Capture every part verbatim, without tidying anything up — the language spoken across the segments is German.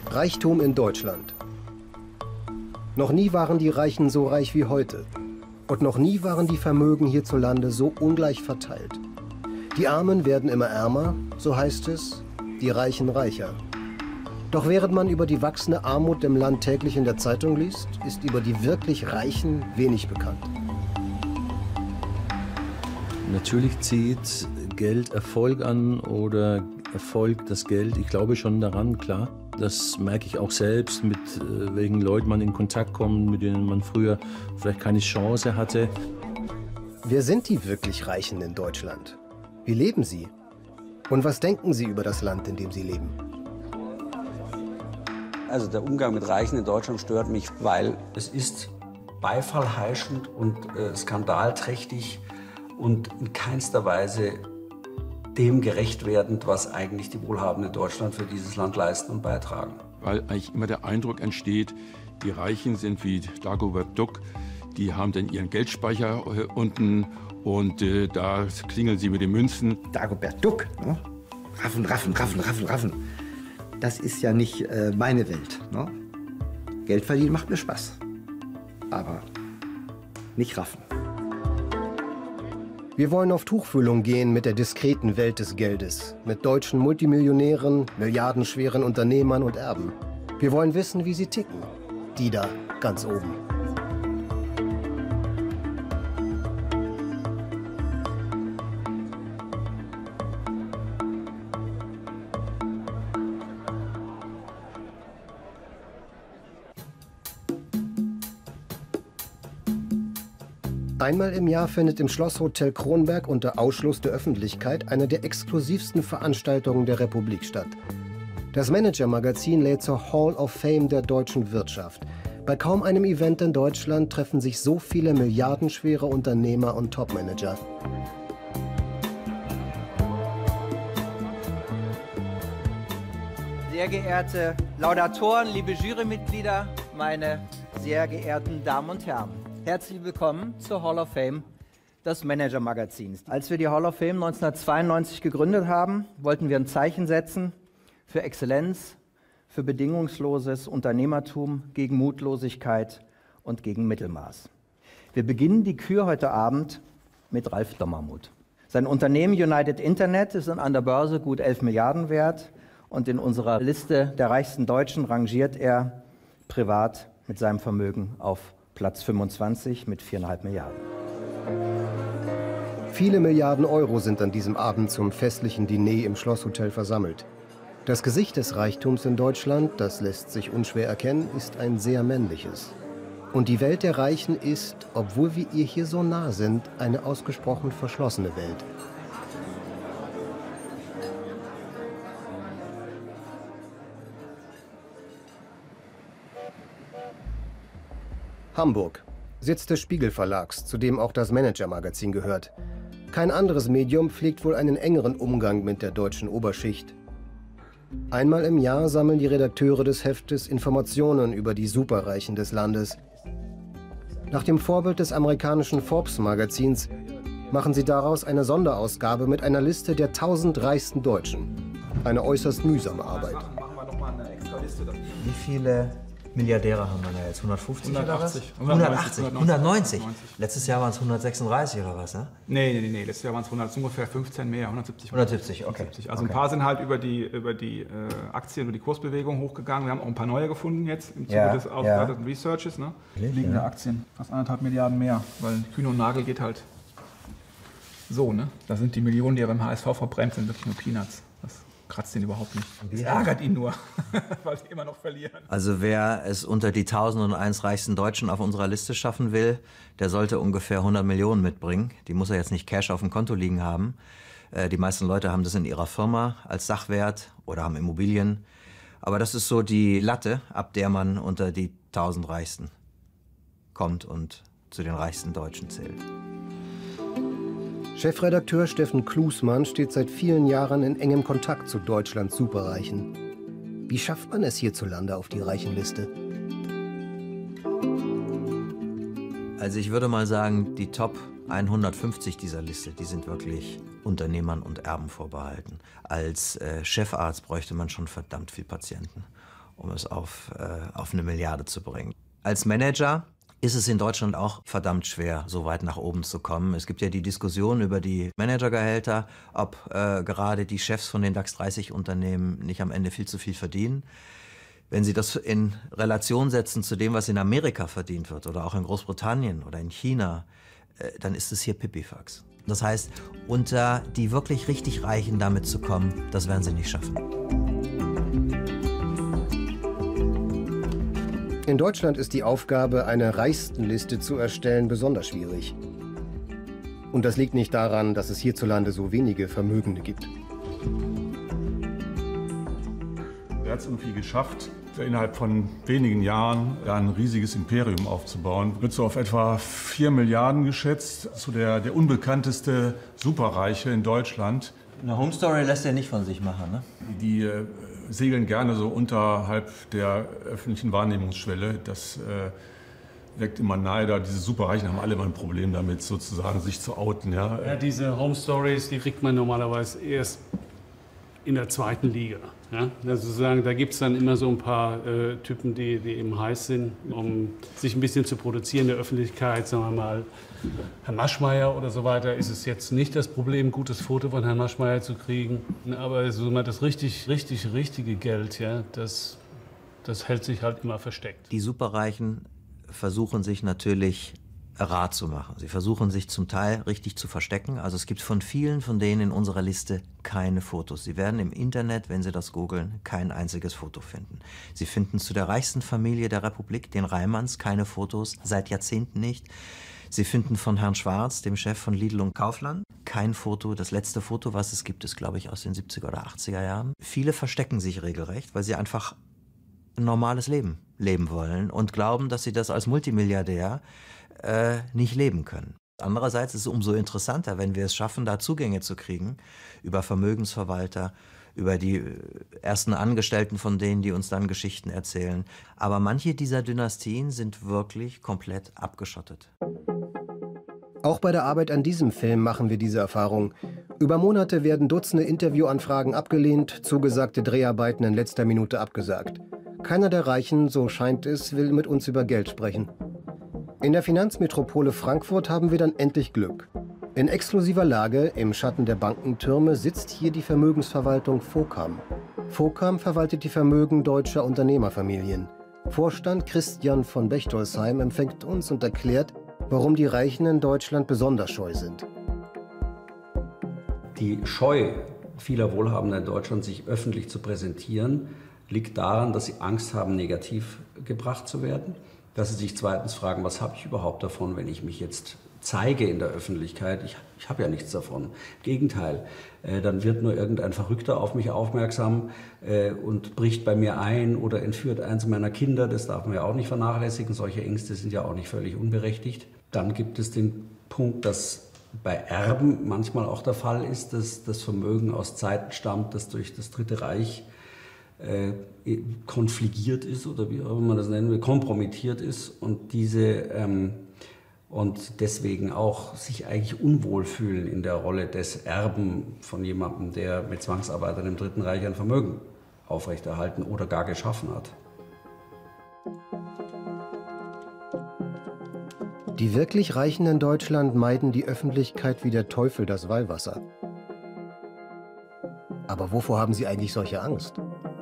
Reichtum in Deutschland. Noch nie waren die Reichen so reich wie heute. Und noch nie waren die Vermögen hierzulande so ungleich verteilt. Die Armen werden immer ärmer, so heißt es, die Reichen reicher. Doch während man über die wachsende Armut im Land täglich in der Zeitung liest, ist über die wirklich Reichen wenig bekannt. Natürlich zieht Geld Erfolg an oder Erfolg das Geld. Ich glaube schon daran, klar. Das merke ich auch selbst, mit äh, welchen Leuten man in Kontakt kommt, mit denen man früher vielleicht keine Chance hatte. Wer sind die wirklich Reichen in Deutschland? Wie leben sie? Und was denken sie über das Land, in dem sie leben? Also der Umgang mit Reichen in Deutschland stört mich, weil es ist beifallheischend und äh, skandalträchtig und in keinster Weise dem gerecht werdend, was eigentlich die Wohlhabenden in Deutschland für dieses Land leisten und beitragen. Weil eigentlich immer der Eindruck entsteht, die Reichen sind wie Dagobert Duck, die haben dann ihren Geldspeicher äh, unten und äh, da klingeln sie mit den Münzen. Dagobert Duck, ne? Raffen, raffen, raffen, raffen, raffen. Das ist ja nicht äh, meine Welt. Ne? Geld verdienen macht mir Spaß, aber nicht raffen. Wir wollen auf Tuchfühlung gehen mit der diskreten Welt des Geldes, mit deutschen Multimillionären, milliardenschweren Unternehmern und Erben. Wir wollen wissen, wie sie ticken, die da ganz oben. Einmal im Jahr findet im Schlosshotel Kronberg unter Ausschluss der Öffentlichkeit eine der exklusivsten Veranstaltungen der Republik statt. Das Manager-Magazin lädt zur Hall of Fame der deutschen Wirtschaft. Bei kaum einem Event in Deutschland treffen sich so viele milliardenschwere Unternehmer und Topmanager. Sehr geehrte Laudatoren, liebe Jurymitglieder, meine sehr geehrten Damen und Herren. Herzlich willkommen zur Hall of Fame des Manager-Magazins. Als wir die Hall of Fame neunzehnhundertzweiundneunzig gegründet haben, wollten wir ein Zeichen setzen für Exzellenz, für bedingungsloses Unternehmertum, gegen Mutlosigkeit und gegen Mittelmaß. Wir beginnen die Kür heute Abend mit Ralf Dommermuth. Sein Unternehmen United Internet ist an der Börse gut elf Milliarden wert und in unserer Liste der reichsten Deutschen rangiert er privat mit seinem Vermögen auf Platz fünfundzwanzig mit viereinhalb Milliarden. Viele Milliarden Euro sind an diesem Abend zum festlichen Diner im Schlosshotel versammelt. Das Gesicht des Reichtums in Deutschland, das lässt sich unschwer erkennen, ist ein sehr männliches. Und die Welt der Reichen ist, obwohl wir ihr hier so nah sind, eine ausgesprochen verschlossene Welt. Hamburg, Sitz des Spiegel Verlags, zu dem auch das Manager-Magazin gehört. Kein anderes Medium pflegt wohl einen engeren Umgang mit der deutschen Oberschicht. Einmal im Jahr sammeln die Redakteure des Heftes Informationen über die Superreichen des Landes. Nach dem Vorbild des amerikanischen Forbes-Magazins machen sie daraus eine Sonderausgabe mit einer Liste der tausend reichsten Deutschen. Eine äußerst mühsame Arbeit. Wie viele Milliardäre haben wir da jetzt? hundertfünfzig hundertachtzig. Oder was? hundertachtzig. hundertneunzig. Letztes Jahr waren es hundertsechsunddreißig oder was, ne? Nee, nee, nee, letztes Jahr waren es hundert, ungefähr fünfzehn mehr, hundertsiebzig. hundertsiebzig, okay. hundertsiebzig. Also okay. Ein paar sind halt über die, über die äh, Aktien, über die Kursbewegung hochgegangen. Wir haben auch ein paar neue gefunden jetzt im Zuge ja, des ausgewerteten ja. Researches. Ne? Liegende ja. Aktien, fast anderthalb Milliarden mehr, weil Kühne und Nagel geht halt so, ne? Da sind die Millionen, die ja beim H S V verbrennt sind, wirklich nur Peanuts. Das kratzt ihn überhaupt nicht. Das ärgert ihn nur, weil sie immer noch verlieren. Also wer es unter die tausendeins reichsten Deutschen auf unserer Liste schaffen will, der sollte ungefähr hundert Millionen mitbringen. Die muss er jetzt nicht Cash auf dem Konto liegen haben. Die meisten Leute haben das in ihrer Firma als Sachwert oder haben Immobilien. Aber das ist so die Latte, ab der man unter die tausend Reichsten kommt und zu den reichsten Deutschen zählt. Chefredakteur Steffen Klusmann steht seit vielen Jahren in engem Kontakt zu Deutschlands Superreichen. Wie schafft man es hierzulande auf die Reichenliste? Also ich würde mal sagen, die Top hundertfünfzig dieser Liste, die sind wirklich Unternehmern und Erben vorbehalten. Als äh, Chefarzt bräuchte man schon verdammt viel Patienten. um es auf, äh, auf eine Milliarde zu bringen. Als Manager ist es in Deutschland auch verdammt schwer, so weit nach oben zu kommen. Es gibt ja die Diskussion über die Managergehälter, ob äh, gerade die Chefs von den DAX dreißig Unternehmen nicht am Ende viel zu viel verdienen. Wenn Sie das in Relation setzen zu dem, was in Amerika verdient wird oder auch in Großbritannien oder in China, äh, dann ist es hier Pipifax. Das heißt, unter die wirklich richtig Reichen damit zu kommen, das werden Sie nicht schaffen. In Deutschland ist die Aufgabe, eine Reichstenliste zu erstellen, besonders schwierig. Und das liegt nicht daran, dass es hierzulande so wenige Vermögende gibt. Er hat es irgendwie geschafft, innerhalb von wenigen Jahren ein riesiges Imperium aufzubauen. Wird so auf etwa vier Milliarden geschätzt. So der, der unbekannteste Superreiche in Deutschland. Eine Home Story lässt er nicht von sich machen, ne? Die äh, segeln gerne so unterhalb der öffentlichen Wahrnehmungsschwelle. Das äh, weckt immer Neider. Diese Superreichen haben alle immer ein Problem damit, sozusagen sich zu outen. Ja, ja, diese Home Stories, die kriegt man normalerweise erst in der zweiten Liga. Ja? Also sozusagen, da gibt es dann immer so ein paar äh, Typen, die, die eben heiß sind, um sich ein bisschen zu produzieren in der Öffentlichkeit. Sagen wir mal, Herr Maschmeyer oder so weiter, ist es jetzt nicht das Problem, ein gutes Foto von Herrn Maschmeyer zu kriegen. Aber so mal das richtig, richtig, richtige Geld, ja, das, das hält sich halt immer versteckt. Die Superreichen versuchen sich natürlich Rat zu machen. Sie versuchen sich zum Teil richtig zu verstecken. Also es gibt von vielen von denen in unserer Liste keine Fotos. Sie werden im Internet, wenn Sie das googeln, kein einziges Foto finden. Sie finden zu der reichsten Familie der Republik, den Reimanns, keine Fotos, seit Jahrzehnten nicht. Sie finden von Herrn Schwarz, dem Chef von Lidl und Kaufland, kein Foto. Das letzte Foto, was es gibt, ist, glaube ich, aus den siebziger oder achtziger Jahren. Viele verstecken sich regelrecht, weil sie einfach ein normales Leben leben wollen und glauben, dass sie das als Multimilliardär äh, nicht leben können. Andererseits ist es umso interessanter, wenn wir es schaffen, da Zugänge zu kriegen über Vermögensverwalter, über die ersten Angestellten von denen, die uns dann Geschichten erzählen. Aber manche dieser Dynastien sind wirklich komplett abgeschottet. Auch bei der Arbeit an diesem Film machen wir diese Erfahrung. Über Monate werden Dutzende Interviewanfragen abgelehnt, zugesagte Dreharbeiten in letzter Minute abgesagt. Keiner der Reichen, so scheint es, will mit uns über Geld sprechen. In der Finanzmetropole Frankfurt haben wir dann endlich Glück. In exklusiver Lage, im Schatten der Bankentürme, sitzt hier die Vermögensverwaltung Focam. Focam verwaltet die Vermögen deutscher Unternehmerfamilien. Vorstand Christian von Bechtolsheim empfängt uns und erklärt, warum die Reichen in Deutschland besonders scheu sind. Die Scheu vieler Wohlhabender in Deutschland, sich öffentlich zu präsentieren, liegt daran, dass sie Angst haben, negativ gebracht zu werden. Dass sie sich zweitens fragen, was habe ich überhaupt davon, wenn ich mich jetzt zeige in der Öffentlichkeit? Ich, ich habe ja nichts davon. Im Gegenteil, äh, dann wird nur irgendein Verrückter auf mich aufmerksam äh, und bricht bei mir ein oder entführt eins meiner Kinder. Das darf man ja auch nicht vernachlässigen. Solche Ängste sind ja auch nicht völlig unberechtigt. Dann gibt es den Punkt, dass bei Erben manchmal auch der Fall ist, dass das Vermögen aus Zeiten stammt, das durch das Dritte Reich äh, konfligiert ist oder wie auch immer man das nennen will, kompromittiert ist und diese ähm, und deswegen auch sich eigentlich unwohl fühlen in der Rolle des Erben von jemandem, der mit Zwangsarbeitern im Dritten Reich ein Vermögen aufrechterhalten oder gar geschaffen hat. Die wirklich Reichen in Deutschland meiden die Öffentlichkeit wie der Teufel das Weihwasser. Aber wovor haben sie eigentlich solche Angst?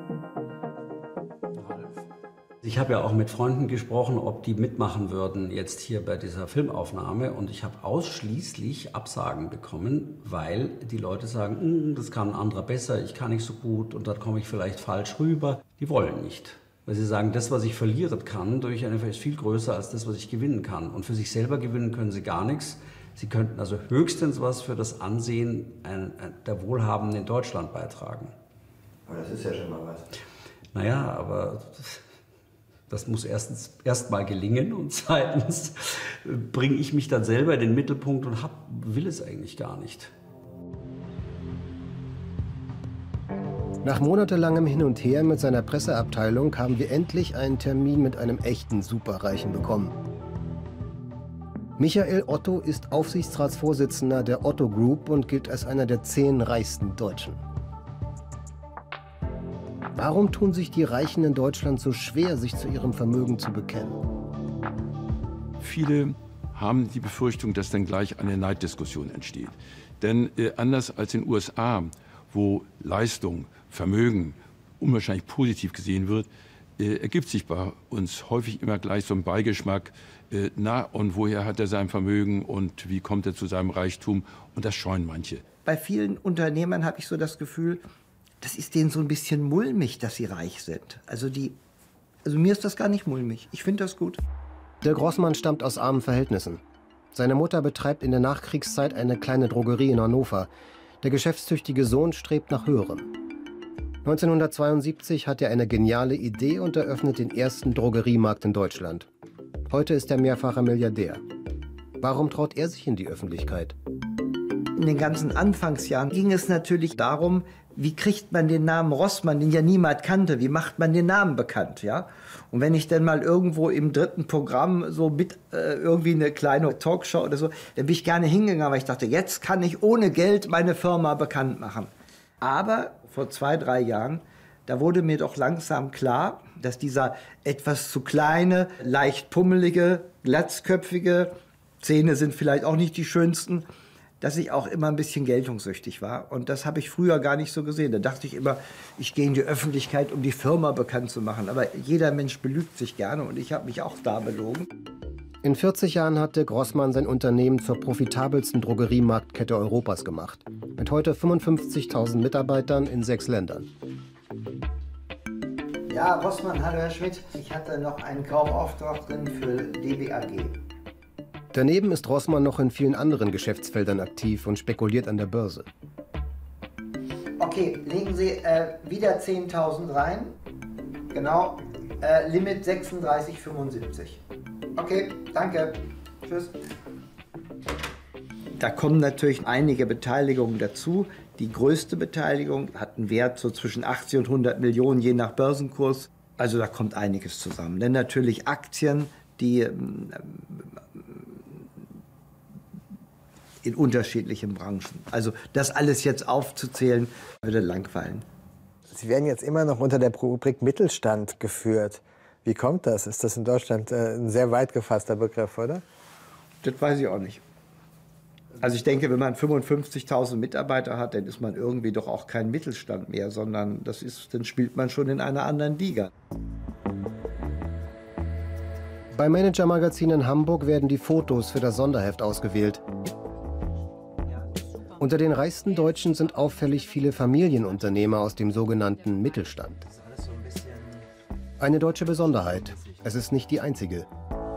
Ich habe ja auch mit Freunden gesprochen, ob die mitmachen würden jetzt hier bei dieser Filmaufnahme, und ich habe ausschließlich Absagen bekommen, weil die Leute sagen, das kann ein anderer besser, ich kann nicht so gut und dann komme ich vielleicht falsch rüber. Die wollen nicht, weil sie sagen, das, was ich verlieren kann durch eine ist viel größer als das, was ich gewinnen kann, und für sich selber gewinnen können sie gar nichts. Sie könnten also höchstens was für das Ansehen der Wohlhabenden in Deutschland beitragen. Aber das ist ja schon mal was. Naja, aber das muss erstens erst mal gelingen und zweitens bringe ich mich dann selber in den Mittelpunkt und hab, will es eigentlich gar nicht. Nach monatelangem Hin und Her mit seiner Presseabteilung haben wir endlich einen Termin mit einem echten Superreichen bekommen. Michael Otto ist Aufsichtsratsvorsitzender der Otto Group und gilt als einer der zehn reichsten Deutschen. Warum tun sich die Reichen in Deutschland so schwer, sich zu ihrem Vermögen zu bekennen? Viele haben die Befürchtung, dass dann gleich eine Neiddiskussion entsteht. Denn äh, anders als in den U S A, wo Leistung, Vermögen unwahrscheinlich positiv gesehen wird, äh, ergibt sich bei uns häufig immer gleich so ein Beigeschmack, äh, na und woher hat er sein Vermögen und wie kommt er zu seinem Reichtum, und das scheuen manche. Bei vielen Unternehmern habe ich so das Gefühl, das ist denen so ein bisschen mulmig, dass sie reich sind. Also, die, also mir ist das gar nicht mulmig. Ich finde das gut. Der Grossmann stammt aus armen Verhältnissen. Seine Mutter betreibt in der Nachkriegszeit eine kleine Drogerie in Hannover. Der geschäftstüchtige Sohn strebt nach Höherem. neunzehnhundertzweiundsiebzig hat er eine geniale Idee und eröffnet den ersten Drogeriemarkt in Deutschland. Heute ist er mehrfacher Milliardär. Warum traut er sich in die Öffentlichkeit? In den ganzen Anfangsjahren ging es natürlich darum, wie kriegt man den Namen Rossmann, den ja niemand kannte, wie macht man den Namen bekannt, ja? Und wenn ich dann mal irgendwo im dritten Programm so mit äh, irgendwie eine kleine Talkshow oder so, dann bin ich gerne hingegangen, weil ich dachte, jetzt kann ich ohne Geld meine Firma bekannt machen. Aber vor zwei, drei Jahren, da wurde mir doch langsam klar, dass dieser etwas zu kleine, leicht pummelige, glatzköpfige, Zähne sind vielleicht auch nicht die schönsten, dass ich auch immer ein bisschen geltungssüchtig war. Und das habe ich früher gar nicht so gesehen. Da dachte ich immer, ich gehe in die Öffentlichkeit, um die Firma bekannt zu machen. Aber jeder Mensch belügt sich gerne und ich habe mich auch da belogen. In vierzig Jahren hatte Grossmann sein Unternehmen zur profitabelsten Drogeriemarktkette Europas gemacht. Mit heute fünfundfünfzigtausend Mitarbeitern in sechs Ländern. Ja, Rossmann, hallo Herr Schmidt. Ich hatte noch einen Kaufauftrag drin für D B A G. Daneben ist Rossmann noch in vielen anderen Geschäftsfeldern aktiv und spekuliert an der Börse. Okay, legen Sie äh, wieder zehntausend rein. Genau, äh, Limit sechsunddreißig Komma fünfundsiebzig. Okay, danke. Tschüss. Da kommen natürlich einige Beteiligungen dazu. Die größte Beteiligung hat einen Wert so zwischen achtzig und hundert Millionen, je nach Börsenkurs. Also da kommt einiges zusammen. Denn natürlich Aktien, die ähm, in unterschiedlichen Branchen. Also das alles jetzt aufzuzählen, würde langweilen. Sie werden jetzt immer noch unter der Rubrik Mittelstand geführt. Wie kommt das? Ist das in Deutschland äh, ein sehr weit gefasster Begriff, oder? Das weiß ich auch nicht. Also ich denke, wenn man fünfundfünfzigtausend Mitarbeiter hat, dann ist man irgendwie doch auch kein Mittelstand mehr, sondern das ist, dann spielt man schon in einer anderen Liga. Beim Manager-Magazin in Hamburg werden die Fotos für das Sonderheft ausgewählt. Unter den reichsten Deutschen sind auffällig viele Familienunternehmer aus dem sogenannten Mittelstand. Eine deutsche Besonderheit. Es ist nicht die einzige.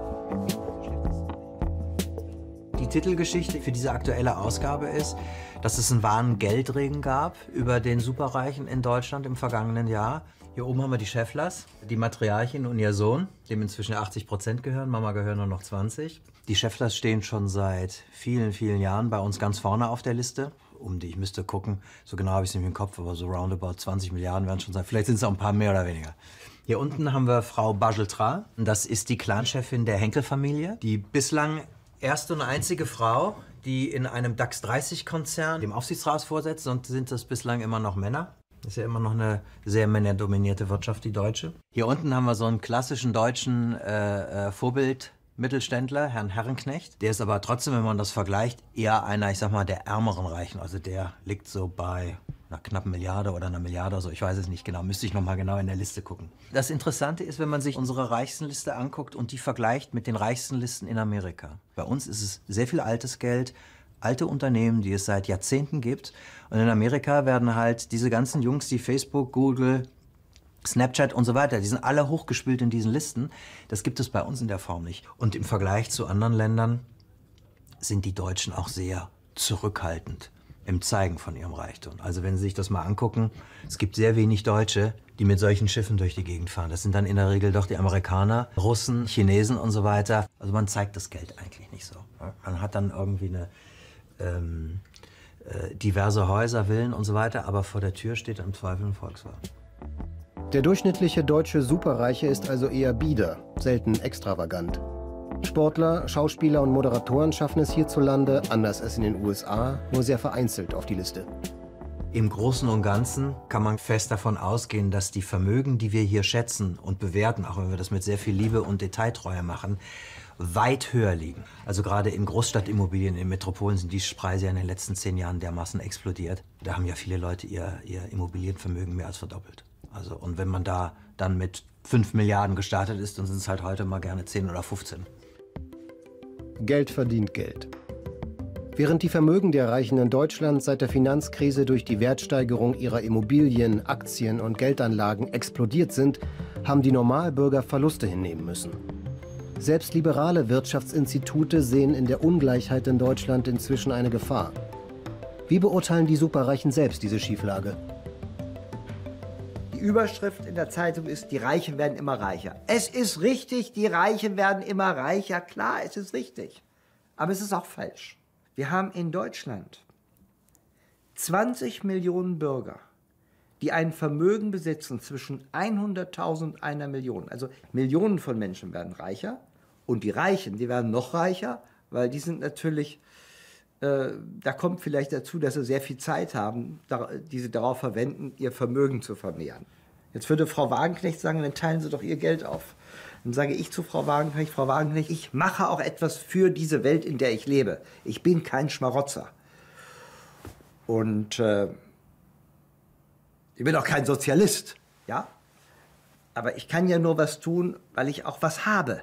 Die Titelgeschichte für diese aktuelle Ausgabe ist, dass es einen wahren Geldregen gab über den Superreichen in Deutschland im vergangenen Jahr. Hier oben haben wir die Schefflers, die Matriarchin und ihr Sohn, dem inzwischen achtzig Prozent gehören, Mama gehören nur noch zwanzig. Die Schefflers stehen schon seit vielen, vielen Jahren bei uns ganz vorne auf der Liste. Um die, ich müsste gucken, so genau habe ich es nicht im Kopf, aber so roundabout zwanzig Milliarden werden schon sein. Vielleicht sind es auch ein paar mehr oder weniger. Hier unten haben wir Frau Bageltra. Das ist die Clanchefin der Henkel-Familie. Die bislang erste und einzige Frau, die in einem DAX dreißig Konzern dem Aufsichtsrat vorsetzt. Und sind das bislang immer noch Männer. Das ist ja immer noch eine sehr männerdominierte Wirtschaft, die deutsche. Hier unten haben wir so einen klassischen deutschen äh, äh, Vorbild. Mittelständler, Herrn Herrenknecht. Der ist aber trotzdem, wenn man das vergleicht, eher einer, ich sag mal, der ärmeren Reichen. Also der liegt so bei einer knappen Milliarde oder einer Milliarde oder so. Ich weiß es nicht genau, müsste ich noch mal genau in der Liste gucken. Das Interessante ist, wenn man sich unsere Reichstenliste anguckt und die vergleicht mit den Reichstenlisten in Amerika. Bei uns ist es sehr viel altes Geld, alte Unternehmen, die es seit Jahrzehnten gibt. Und in Amerika werden halt diese ganzen Jungs, die Facebook, Google, Snapchat und so weiter, die sind alle hochgespült in diesen Listen. Das gibt es bei uns in der Form nicht. Und im Vergleich zu anderen Ländern sind die Deutschen auch sehr zurückhaltend im Zeigen von ihrem Reichtum. Also wenn Sie sich das mal angucken, es gibt sehr wenig Deutsche, die mit solchen Schiffen durch die Gegend fahren. Das sind dann in der Regel doch die Amerikaner, Russen, Chinesen und so weiter. Also man zeigt das Geld eigentlich nicht so. Man hat dann irgendwie eine ähm, äh, diverse Häuser, Villen und so weiter, aber vor der Tür steht im Zweifel ein Volkswagen. Der durchschnittliche deutsche Superreiche ist also eher bieder, selten extravagant. Sportler, Schauspieler und Moderatoren schaffen es hierzulande, anders als in den U S A, nur sehr vereinzelt auf die Liste. Im Großen und Ganzen kann man fest davon ausgehen, dass die Vermögen, die wir hier schätzen und bewerten, auch wenn wir das mit sehr viel Liebe und Detailtreue machen, weit höher liegen. Also gerade in Großstadtimmobilien, in Metropolen sind die Preise ja in den letzten zehn Jahren dermaßen explodiert. Da haben ja viele Leute ihr, ihr Immobilienvermögen mehr als verdoppelt. Also, und wenn man da dann mit fünf Milliarden gestartet ist, dann sind es halt heute mal gerne zehn oder fünfzehn. Geld verdient Geld. Während die Vermögen der Reichen in Deutschland seit der Finanzkrise durch die Wertsteigerung ihrer Immobilien, Aktien und Geldanlagen explodiert sind, haben die Normalbürger Verluste hinnehmen müssen. Selbst liberale Wirtschaftsinstitute sehen in der Ungleichheit in Deutschland inzwischen eine Gefahr. Wie beurteilen die Superreichen selbst diese Schieflage? Die Überschrift in der Zeitung ist, die Reichen werden immer reicher. Es ist richtig, die Reichen werden immer reicher. Klar, es ist richtig. Aber es ist auch falsch. Wir haben in Deutschland zwanzig Millionen Bürger, die ein Vermögen besitzen zwischen hunderttausend und einer Million. Also Millionen von Menschen werden reicher und die Reichen, die werden noch reicher, weil die sind natürlich, äh, da kommt vielleicht dazu, dass sie sehr viel Zeit haben, da, die sie darauf verwenden, ihr Vermögen zu vermehren. Jetzt würde Frau Wagenknecht sagen, dann teilen Sie doch Ihr Geld auf. Dann sage ich zu Frau Wagenknecht, Frau Wagenknecht, ich mache auch etwas für diese Welt, in der ich lebe. Ich bin kein Schmarotzer. Und äh, ich bin auch kein Sozialist, ja? Aber ich kann ja nur was tun, weil ich auch was habe.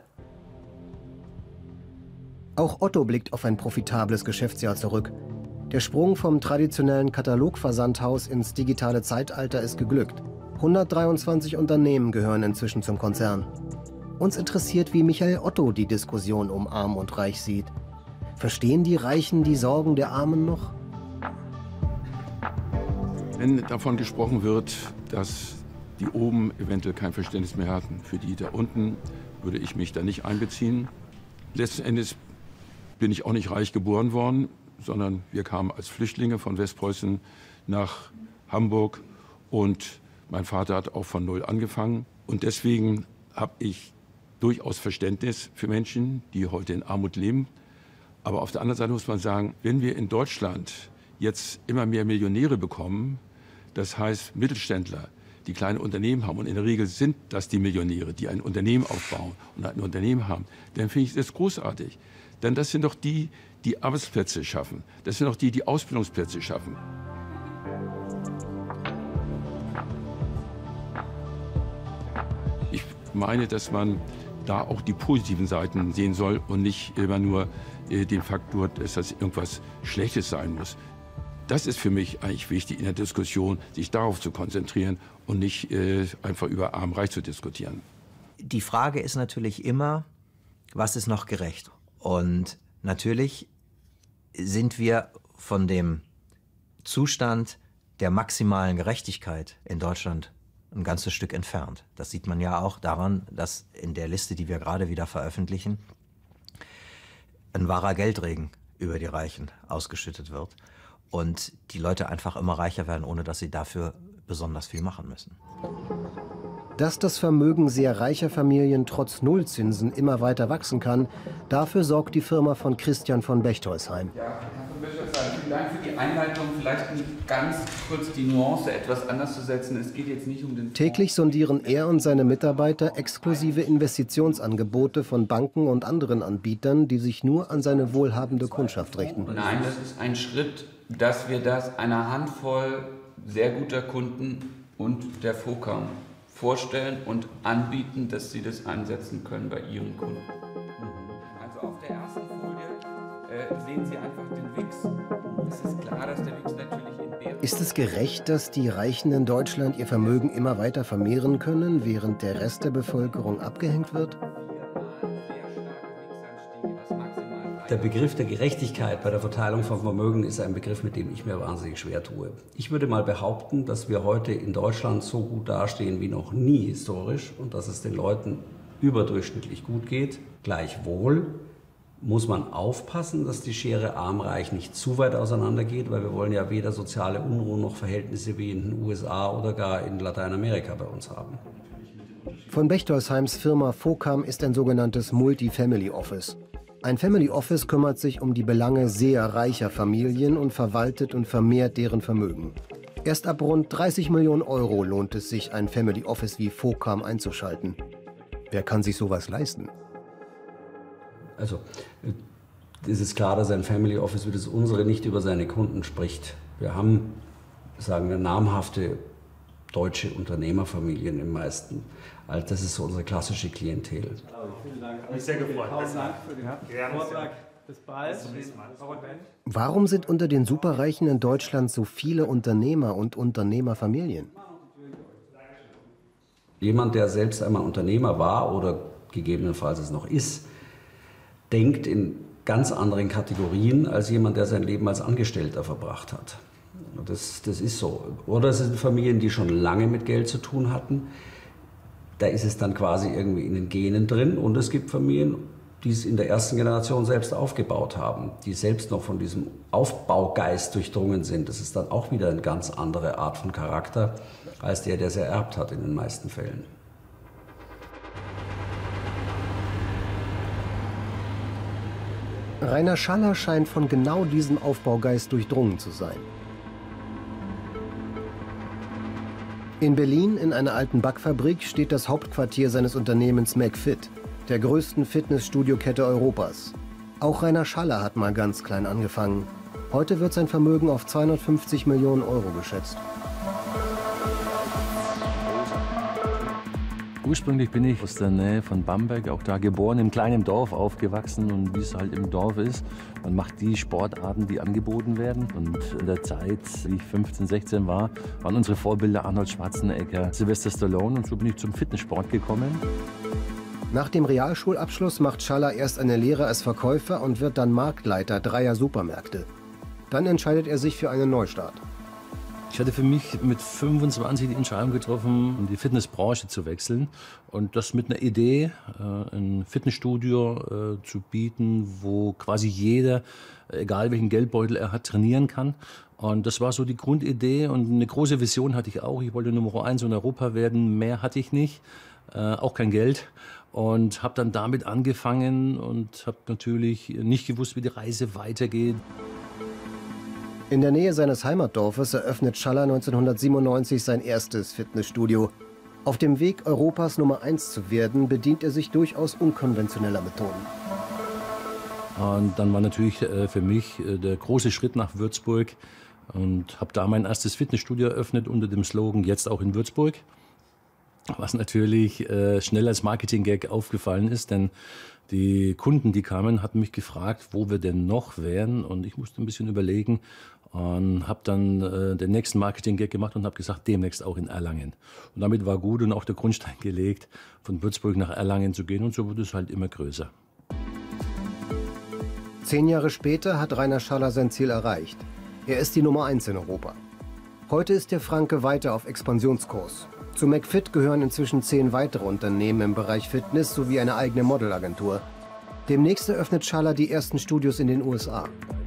Auch Otto blickt auf ein profitables Geschäftsjahr zurück. Der Sprung vom traditionellen Katalogversandhaus ins digitale Zeitalter ist geglückt. hundertdreiundzwanzig Unternehmen gehören inzwischen zum Konzern. Uns interessiert, wie Michael Otto die Diskussion um Arm und Reich sieht. Verstehen die Reichen die Sorgen der Armen noch? Wenn davon gesprochen wird, dass die oben eventuell kein Verständnis mehr hatten für die da unten, würde ich mich da nicht einbeziehen. Letzten Endes bin ich auch nicht reich geboren worden, sondern wir kamen als Flüchtlinge von Westpreußen nach Hamburg und mein Vater hat auch von Null angefangen. Und deswegen habe ich durchaus Verständnis für Menschen, die heute in Armut leben. Aber auf der anderen Seite muss man sagen, wenn wir in Deutschland jetzt immer mehr Millionäre bekommen, das heißt Mittelständler, die kleine Unternehmen haben, und in der Regel sind das die Millionäre, die ein Unternehmen aufbauen und ein Unternehmen haben, dann finde ich das großartig. Denn das sind doch die, die Arbeitsplätze schaffen. Das sind doch die, die Ausbildungsplätze schaffen. Ich meine, dass man da auch die positiven Seiten sehen soll und nicht immer nur äh, den Faktor, dass das irgendwas Schlechtes sein muss. Das ist für mich eigentlich wichtig in der Diskussion, sich darauf zu konzentrieren und nicht äh, einfach über Arm-Reich zu diskutieren. Die Frage ist natürlich immer, was ist noch gerecht? Und natürlich sind wir von dem Zustand der maximalen Gerechtigkeit in Deutschland ein ganzes Stück entfernt. Das sieht man ja auch daran, dass in der Liste, die wir gerade wieder veröffentlichen, ein wahrer Geldregen über die Reichen ausgeschüttet wird und die Leute einfach immer reicher werden, ohne dass sie dafür besonders viel machen müssen. Dass das Vermögen sehr reicher Familien trotz Nullzinsen immer weiter wachsen kann, dafür sorgt die Firma von Christian von Bechtolsheim. Ja, Herr von Bechtolsheim, vielen Dank für die Einleitung. Vielleicht ganz kurz die Nuance etwas anders zu setzen. Es geht jetzt nicht um den... Täglich sondieren er und seine Mitarbeiter exklusive Investitionsangebote von Banken und anderen Anbietern, die sich nur an seine wohlhabende Kundschaft richten. Nein, das ist ein Schritt, dass wir das einer Handvoll sehr guter Kunden und der FOCAM vorstellen und anbieten, dass sie das einsetzen können bei ihren Kunden. Also auf der ersten Folie äh, sehen Sie einfach den W I X. Es ist klar, dass der W I X natürlich in der... Ist es gerecht, dass die Reichen in Deutschland ihr Vermögen immer weiter vermehren können, während der Rest der Bevölkerung abgehängt wird? Der Begriff der Gerechtigkeit bei der Verteilung von Vermögen ist ein Begriff, mit dem ich mir wahnsinnig schwer tue. Ich würde mal behaupten, dass wir heute in Deutschland so gut dastehen wie noch nie historisch und dass es den Leuten überdurchschnittlich gut geht. Gleichwohl muss man aufpassen, dass die Schere arm-reich nicht zu weit auseinandergeht, weil wir wollen ja weder soziale Unruhen noch Verhältnisse wie in den U S A oder gar in Lateinamerika bei uns haben. Von Bechtolsheims Firma FOCAM ist ein sogenanntes Multi-Family Office. Ein Family Office kümmert sich um die Belange sehr reicher Familien und verwaltet und vermehrt deren Vermögen. Erst ab rund dreißig Millionen Euro lohnt es sich, ein Family Office wie Focam einzuschalten. Wer kann sich sowas leisten? Also, es ist klar, dass ein Family Office wie das unsere nicht über seine Kunden spricht. Wir haben, sagen wir, namhafte deutsche Unternehmerfamilien im meisten. Also das ist so unsere klassische Klientel. Vielen Dank. Ich bin sehr gefreut. Tausend Dank für den Vortrag. Bis bald. Warum sind unter den Superreichen in Deutschland so viele Unternehmer und Unternehmerfamilien? Jemand, der selbst einmal Unternehmer war oder gegebenenfalls es noch ist, denkt in ganz anderen Kategorien als jemand, der sein Leben als Angestellter verbracht hat. Das, das ist so. Oder es sind Familien, die schon lange mit Geld zu tun hatten. Da ist es dann quasi irgendwie in den Genen drin. Und es gibt Familien, die es in der ersten Generation selbst aufgebaut haben, die selbst noch von diesem Aufbaugeist durchdrungen sind. Das ist dann auch wieder eine ganz andere Art von Charakter als der, der es ererbt hat in den meisten Fällen. Rainer Schaller scheint von genau diesem Aufbaugeist durchdrungen zu sein. In Berlin, in einer alten Backfabrik, steht das Hauptquartier seines Unternehmens McFit, der größten Fitnessstudio-Kette Europas. Auch Rainer Schaller hat mal ganz klein angefangen. Heute wird sein Vermögen auf zweihundertfünfzig Millionen Euro geschätzt. Ursprünglich bin ich aus der Nähe von Bamberg, auch da geboren, im kleinen Dorf aufgewachsen. Und wie es halt im Dorf ist, man macht die Sportarten, die angeboten werden. Und in der Zeit, wie ich fünfzehn, sechzehn war, waren unsere Vorbilder Arnold Schwarzenegger, Sylvester Stallone. Und so bin ich zum Fitnesssport gekommen. Nach dem Realschulabschluss macht Schaller erst eine Lehre als Verkäufer und wird dann Marktleiter dreier Supermärkte. Dann entscheidet er sich für einen Neustart. Ich hatte für mich mit fünfundzwanzig die Entscheidung getroffen, in die Fitnessbranche zu wechseln. Und das mit einer Idee, ein Fitnessstudio zu bieten, wo quasi jeder, egal welchen Geldbeutel er hat, trainieren kann. Und das war so die Grundidee und eine große Vision hatte ich auch. Ich wollte Nummer eins in Europa werden, mehr hatte ich nicht, auch kein Geld. Und habe dann damit angefangen und habe natürlich nicht gewusst, wie die Reise weitergeht. In der Nähe seines Heimatdorfes eröffnet Schaller neunzehnhundertsiebenundneunzig sein erstes Fitnessstudio. Auf dem Weg, Europas Nummer eins zu werden, bedient er sich durchaus unkonventioneller Methoden. Und dann war natürlich äh, für mich äh, der große Schritt nach Würzburg und habe da mein erstes Fitnessstudio eröffnet unter dem Slogan „Jetzt auch in Würzburg“. Was natürlich äh, schnell als Marketing-Gag aufgefallen ist, denn die Kunden, die kamen, hatten mich gefragt, wo wir denn noch wären. Und ich musste ein bisschen überlegen und habe dann äh, den nächsten Marketing-Gag gemacht und habe gesagt, demnächst auch in Erlangen. Und damit war gut und auch der Grundstein gelegt, von Würzburg nach Erlangen zu gehen. Und so wurde es halt immer größer. Zehn Jahre später hat Rainer Schaller sein Ziel erreicht. Er ist die Nummer eins in Europa. Heute ist der Franke weiter auf Expansionskurs. Zu McFit gehören inzwischen zehn weitere Unternehmen im Bereich Fitness sowie eine eigene Modelagentur. Demnächst eröffnet Schaller die ersten Studios in den U S A.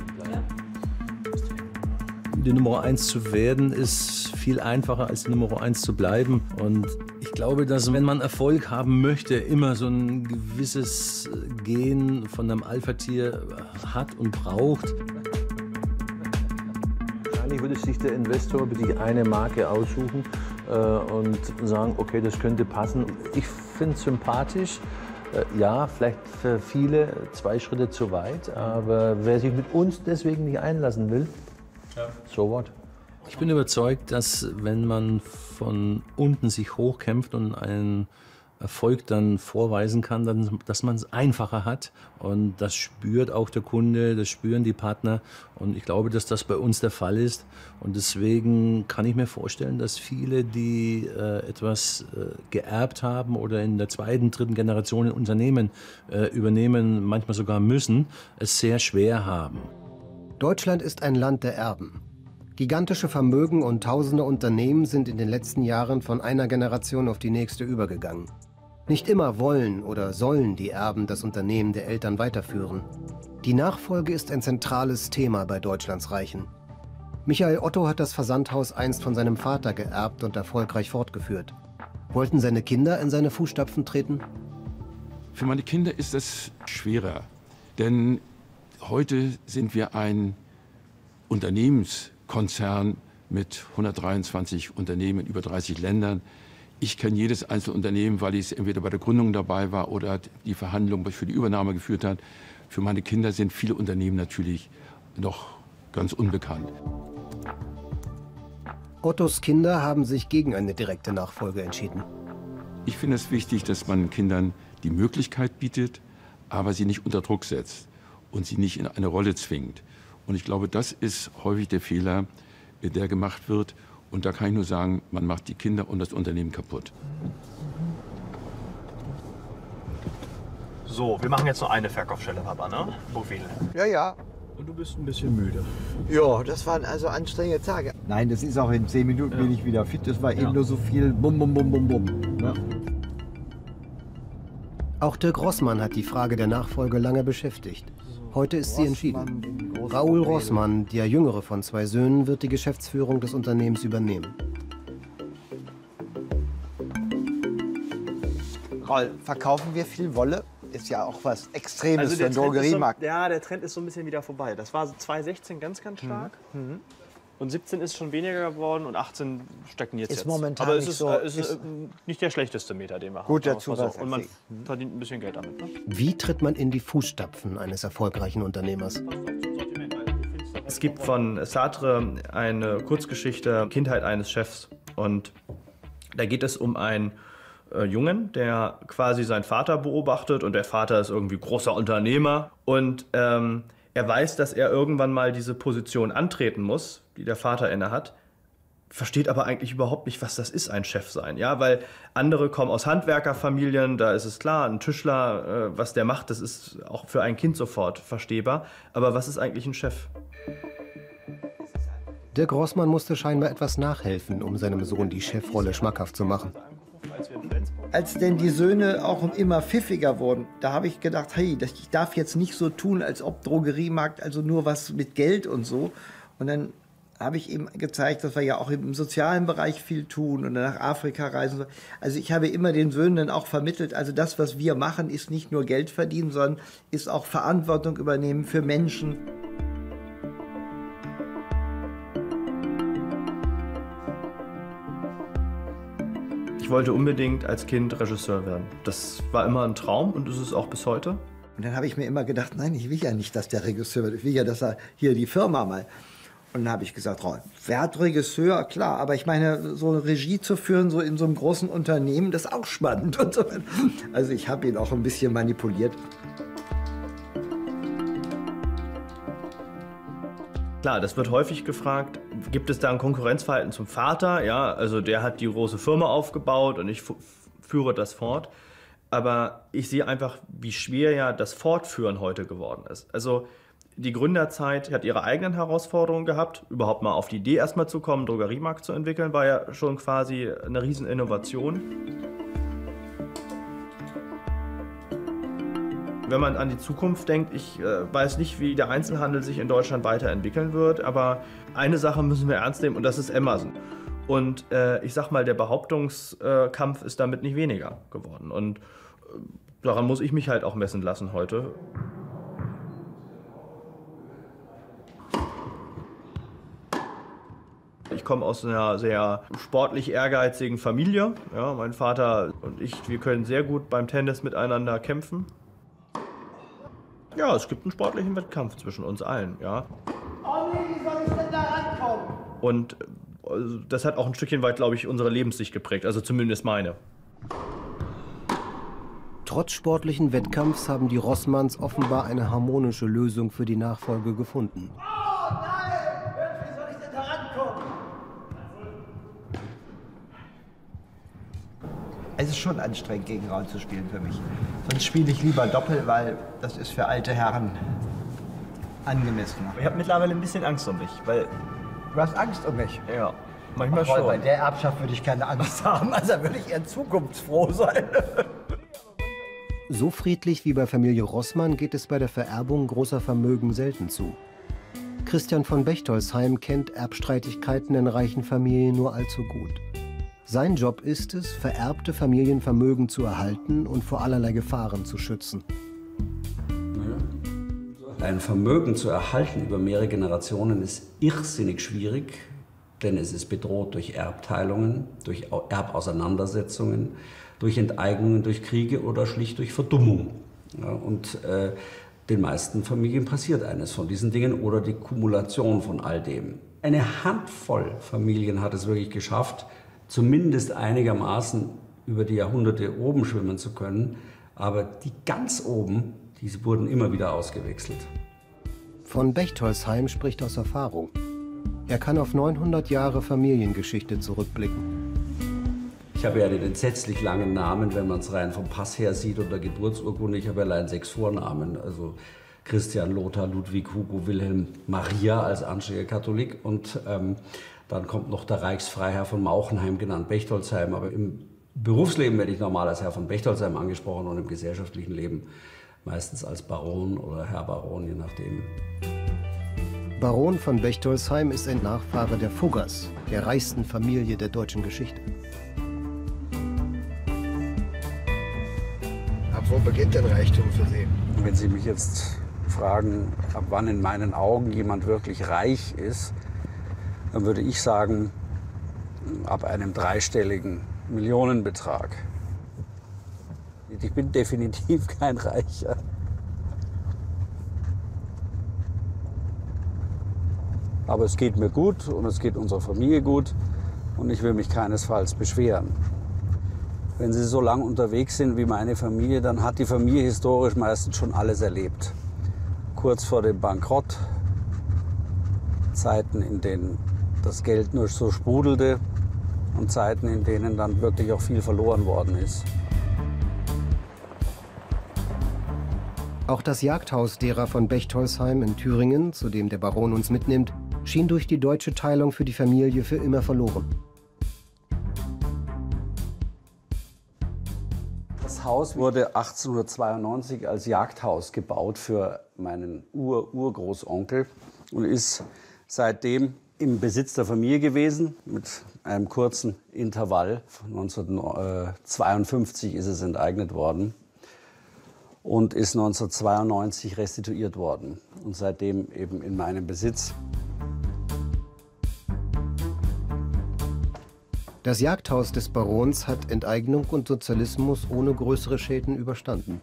Die Nummer eins zu werden ist viel einfacher als die Nummer eins zu bleiben. Und ich glaube, dass wenn man Erfolg haben möchte, immer so ein gewisses Gen von einem Alpha-Tier hat und braucht. Wahrscheinlich würde sich der Investor die eine Marke aussuchen äh, und sagen, okay, das könnte passen. Ich finde es sympathisch. Äh, ja, vielleicht für viele zwei Schritte zu weit, aber wer sich mit uns deswegen nicht einlassen will, ja. So what? Ich bin überzeugt, dass wenn man von unten sich hochkämpft und einen Erfolg dann vorweisen kann, dann, dass man es einfacher hat. Und das spürt auch der Kunde, das spüren die Partner. Und ich glaube, dass das bei uns der Fall ist. Und deswegen kann ich mir vorstellen, dass viele, die äh, etwas äh, geerbt haben oder in der zweiten, dritten Generation ein Unternehmen äh, übernehmen, manchmal sogar müssen, es sehr schwer haben. Deutschland ist ein Land der Erben. Gigantische Vermögen und tausende Unternehmen sind in den letzten Jahren von einer Generation auf die nächste übergegangen. Nicht immer wollen oder sollen die Erben das Unternehmen der Eltern weiterführen. Die Nachfolge ist ein zentrales Thema bei Deutschlands Reichen. Michael Otto hat das Versandhaus einst von seinem Vater geerbt und erfolgreich fortgeführt. Wollten seine Kinder in seine Fußstapfen treten? Für meine Kinder ist es schwerer, denn heute sind wir ein Unternehmenskonzern mit hundertdreiundzwanzig Unternehmen in über dreißig Ländern. Ich kenne jedes einzelne Unternehmen, weil ich entweder bei der Gründung dabei war oder die Verhandlungen für die Übernahme geführt hat. Für meine Kinder sind viele Unternehmen natürlich noch ganz unbekannt. Ottos Kinder haben sich gegen eine direkte Nachfolge entschieden. Ich finde es wichtig, dass man Kindern die Möglichkeit bietet, aber sie nicht unter Druck setzt und sie nicht in eine Rolle zwingt. Und ich glaube, das ist häufig der Fehler, der gemacht wird. Und da kann ich nur sagen, man macht die Kinder und das Unternehmen kaputt. So, wir machen jetzt nur eine Verkaufsstelle, Papa, ne? Profil. Ja, ja. Und du bist ein bisschen müde. Ja, das waren also anstrengende Tage. Nein, das ist auch in zehn Minuten bin ich wieder fit. Das war Ja. eben nur so viel Bum, Bum, Bum, Bum, Bum. Ja. Auch Dirk Rossmann hat die Frage der Nachfolge lange beschäftigt. Heute ist sie entschieden. Raoul Rossmann, der jüngere von zwei Söhnen, wird die Geschäftsführung des Unternehmens übernehmen. Raoul, verkaufen wir viel Wolle? Ist ja auch was Extremes Also für der einen Trend ist so, Drogeriemarkt. ja, der Trend ist so ein bisschen wieder vorbei. Das war zwanzig sechzehn ganz, ganz stark. Mhm. Und siebzehn ist schon weniger geworden und achtzehn stagniert Ist jetzt. momentan Aber es nicht ist, so- äh, es ist, ist- äh, nicht der schlechteste Meter, den wir haben. Guter sagen wir mal so. Zusatz. Und man verdient ein bisschen Geld damit. Ne? Wie tritt man in die Fußstapfen eines erfolgreichen Unternehmers? Es gibt von Sartre eine Kurzgeschichte Kindheit eines Chefs. Und da geht es um einen äh, Jungen, der quasi seinen Vater beobachtet. Und der Vater ist irgendwie großer Unternehmer. Und ähm, er weiß, dass er irgendwann mal diese Position antreten muss, die der Vater innehat. Versteht aber eigentlich überhaupt nicht, was das ist, ein Chef sein. Ja, weil andere kommen aus Handwerkerfamilien, da ist es klar, ein Tischler, äh, was der macht, das ist auch für ein Kind sofort verstehbar. Aber was ist eigentlich ein Chef? Dirk Rossmann musste scheinbar etwas nachhelfen, um seinem Sohn die Chefrolle schmackhaft zu machen. Als denn die Söhne auch immer pfiffiger wurden, da habe ich gedacht, hey, das- ich darf jetzt nicht so tun, als ob Drogeriemarkt also nur was mit Geld und so. Und dann habe ich eben gezeigt, dass wir ja auch im sozialen Bereich viel tun und dann nach Afrika reisen. Also ich habe immer den Söhnen dann auch vermittelt, also das, was wir machen, ist nicht nur Geld verdienen, sondern ist auch Verantwortung übernehmen für Menschen. Ich wollte unbedingt als Kind Regisseur werden. Das war immer ein Traum und ist es auch bis heute. Und dann habe ich mir immer gedacht, nein, ich will ja nicht, dass der Regisseur wird. Ich will ja, dass er hier die Firma mal. Und dann habe ich gesagt, Raoul, wer hat Regisseur? Klar, aber ich meine, so eine Regie zu führen, so in so einem großen Unternehmen, das ist auch spannend. Und so. Also ich habe ihn auch ein bisschen manipuliert. Klar, das wird häufig gefragt, gibt es da ein Konkurrenzverhalten zum Vater? Ja, also der hat die große Firma aufgebaut und ich fu- führe das fort. Aber ich sehe einfach, wie schwer ja das Fortführen heute geworden ist. Also die Gründerzeit hat ihre eigenen Herausforderungen gehabt. Überhaupt mal auf die Idee erstmal zu kommen, Drogeriemarkt zu entwickeln, war ja schon quasi eine Rieseninnovation. Wenn man an die Zukunft denkt, ich äh, weiß nicht, wie der Einzelhandel sich in Deutschland weiterentwickeln wird, aber eine Sache müssen wir ernst nehmen und das ist Amazon. Und äh, ich sag mal, der Behauptungskampf ist damit nicht weniger geworden. Und äh, daran muss ich mich halt auch messen lassen heute. Ich komme aus einer sehr sportlich ehrgeizigen Familie. Ja, mein Vater und ich, wir können sehr gut beim Tennis miteinander kämpfen. Ja, es gibt einen sportlichen Wettkampf zwischen uns allen, ja. Oh nee, wie soll ich denn da rankommen? Und also, das hat auch ein Stückchen weit, glaube ich, unsere Lebenssicht geprägt, also zumindest meine. Trotz sportlichen Wettkampfs haben die Rossmanns offenbar eine harmonische Lösung für die Nachfolge gefunden. Oh nein, wie soll ich denn da rankommen? Es ist schon anstrengend, gegen Raoul zu spielen für mich. Sonst spiele ich lieber Doppel, weil das ist für alte Herren angemessener. Ich habe mittlerweile ein bisschen Angst um mich, weil... Du hast Angst um mich? Ja, manchmal Ach, schon. Bei der Erbschaft würde ich keine Angst haben, also würde ich eher zukunftsfroh sein. So friedlich wie bei Familie Rossmann geht es bei der Vererbung großer Vermögen selten zu. Christian von Bechtolsheim kennt Erbstreitigkeiten in reichen Familien nur allzu gut. Sein Job ist es, vererbte Familienvermögen zu erhalten und vor allerlei Gefahren zu schützen. Ein Vermögen zu erhalten über mehrere Generationen ist irrsinnig schwierig, Denn es ist bedroht durch Erbteilungen, durch Erbauseinandersetzungen, durch Enteignungen, durch Kriege oder schlicht durch Verdummung. Ja, und äh, den meisten Familien passiert eines von diesen Dingen oder die Kumulation von all dem. Eine Handvoll Familien hat es wirklich geschafft, zumindest einigermaßen über die Jahrhunderte oben schwimmen zu können. Aber die ganz oben, die wurden immer wieder ausgewechselt. Von Bechtolsheim spricht aus Erfahrung. Er kann auf neunhundert Jahre Familiengeschichte zurückblicken. Ich habe ja den entsetzlich langen Namen, wenn man es rein vom Pass her sieht oder Geburtsurkunde. Ich habe allein sechs Vornamen, also Christian, Lothar, Ludwig, Hugo, Wilhelm, Maria als anständiger Katholik. Und ähm, dann kommt noch der Reichsfreiherr von Mauchenheim, genannt Bechtolsheim. Aber im Berufsleben werde ich normal als Herr von Bechtolsheim angesprochen und im gesellschaftlichen Leben meistens als Baron oder Herr Baron, je nachdem. Baron von Bechtolsheim ist ein Nachfahre der Fuggers, der reichsten Familie der deutschen Geschichte. Ab wo beginnt denn Reichtum für Sie? Wenn Sie mich jetzt fragen, ab wann in meinen Augen jemand wirklich reich ist, dann würde ich sagen, ab einem dreistelligen Millionenbetrag. Ich bin definitiv kein Reicher. Aber es geht mir gut und es geht unserer Familie gut und ich will mich keinesfalls beschweren. Wenn Sie so lange unterwegs sind wie meine Familie, dann hat die Familie historisch meistens schon alles erlebt. Kurz vor dem Bankrott, Zeiten, in denen das Geld nur so sprudelte und Zeiten, in denen dann wirklich auch viel verloren worden ist. Auch das Jagdhaus derer von Bechtolsheim in Thüringen, zu dem der Baron uns mitnimmt, schien durch die deutsche Teilung für die Familie für immer verloren. Das Haus wurde achtzehnhundertzweiundneunzig als Jagdhaus gebaut für meinen Ur-Urgroßonkel und ist seitdem im Besitz der Familie gewesen, mit einem kurzen Intervall. neunzehnhundertzweiundfünfzig ist es enteignet worden und ist neunzehnhundertzweiundneunzig restituiert worden und seitdem eben in meinem Besitz. Das Jagdhaus des Barons hat Enteignung und Sozialismus ohne größere Schäden überstanden.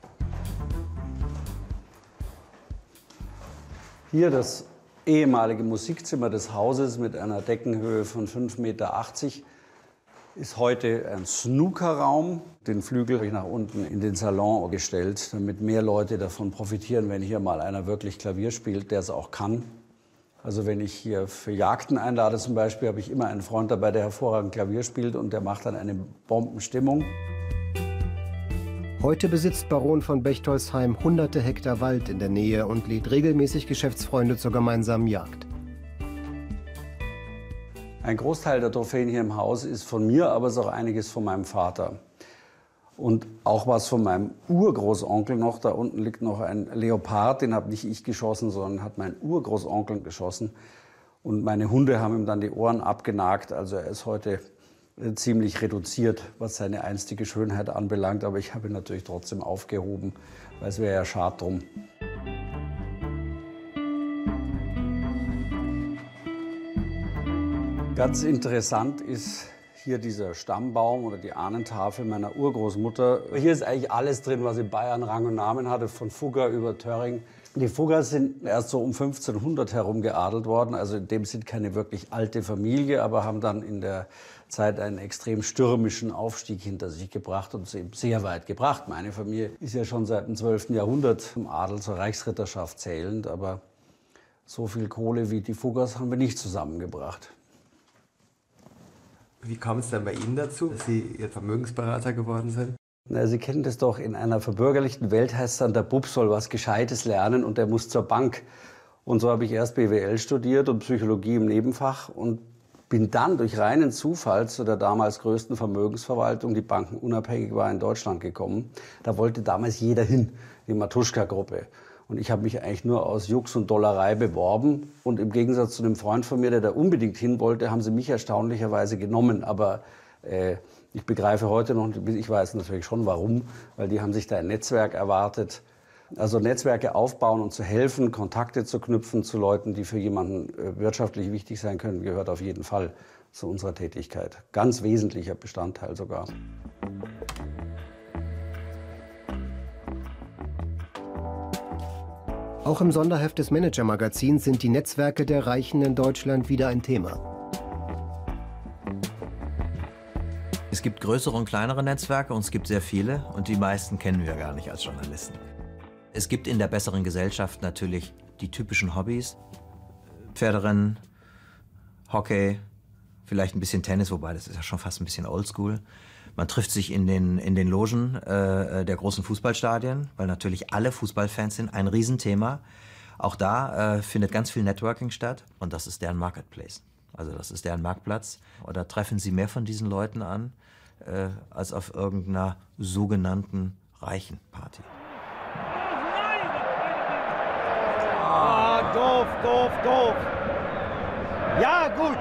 Hier das ehemalige Musikzimmer des Hauses mit einer Deckenhöhe von fünf Meter achtzig ist heute ein Snookerraum. Den Flügel habe ich nach unten in den Salon gestellt, damit mehr Leute davon profitieren, wenn hier mal einer wirklich Klavier spielt, der es auch kann. Also wenn ich hier für Jagden einlade zum Beispiel, habe ich immer einen Freund dabei, der hervorragend Klavier spielt und der macht dann eine Bombenstimmung. Heute besitzt Baron von Bechtolsheim hunderte Hektar Wald in der Nähe und lädt regelmäßig Geschäftsfreunde zur gemeinsamen Jagd. Ein Großteil der Trophäen hier im Haus ist von mir, aber es ist auch einiges von meinem Vater. Und auch was von meinem Urgroßonkel noch. Da unten liegt noch ein Leopard, den habe nicht ich geschossen, sondern hat mein Urgroßonkel geschossen. Und meine Hunde haben ihm dann die Ohren abgenagt. Also er ist heute ziemlich reduziert, was seine einstige Schönheit anbelangt. Aber ich habe ihn natürlich trotzdem aufgehoben, weil es wäre ja schade drum. Ganz interessant ist hier dieser Stammbaum oder die Ahnentafel meiner Urgroßmutter. Hier ist eigentlich alles drin, was in Bayern Rang und Namen hatte, von Fugger über Töring. Die Fuggers sind erst so um fünfzehnhundert herum geadelt worden, also in dem Sinn keine wirklich alte Familie, aber haben dann in der Zeit einen extrem stürmischen Aufstieg hinter sich gebracht und sie sehr weit gebracht. Meine Familie ist ja schon seit dem zwölften Jahrhundert zum Adel, zur Reichsritterschaft zählend, aber so viel Kohle wie die Fuggers haben wir nicht zusammengebracht. Wie kam es denn bei Ihnen dazu, dass Sie Ihr Vermögensberater geworden sind? Na, Sie kennen das doch, in einer verbürgerlichten Welt heißt dann, der Bub soll was Gescheites lernen und der muss zur Bank. Und so habe ich erst B W L studiert und Psychologie im Nebenfach und bin dann durch reinen Zufall zu der damals größten Vermögensverwaltung, die bankenunabhängig war, in Deutschland gekommen. Da wollte damals jeder hin, die Matuschka-Gruppe. Und ich habe mich eigentlich nur aus Jux und Dollerei beworben. Und im Gegensatz zu einem Freund von mir, der da unbedingt hin wollte, haben sie mich erstaunlicherweise genommen. Aber äh, ich begreife heute noch, ich weiß natürlich schon warum, weil die haben sich da ein Netzwerk erwartet. Also Netzwerke aufbauen und zu helfen, Kontakte zu knüpfen zu Leuten, die für jemanden äh, wirtschaftlich wichtig sein können, gehört auf jeden Fall zu unserer Tätigkeit. Ganz wesentlicher Bestandteil sogar. Auch im Sonderheft des Manager-Magazins sind die Netzwerke der Reichen in Deutschland wieder ein Thema. Es gibt größere und kleinere Netzwerke und es gibt sehr viele und die meisten kennen wir gar nicht als Journalisten. Es gibt in der besseren Gesellschaft natürlich die typischen Hobbys. Pferderennen, Hockey, vielleicht ein bisschen Tennis, wobei das ist ja schon fast ein bisschen oldschool. Man trifft sich in den, in den Logen äh, der großen Fußballstadien, weil natürlich alle Fußballfans sind, ein Riesenthema. Auch da äh, findet ganz viel Networking statt und das ist deren Marketplace. Also das ist deren Marktplatz. Oder treffen Sie mehr von diesen Leuten an, äh, als auf irgendeiner sogenannten reichen Party. Ah, doof, doof, doof. Ja, gut.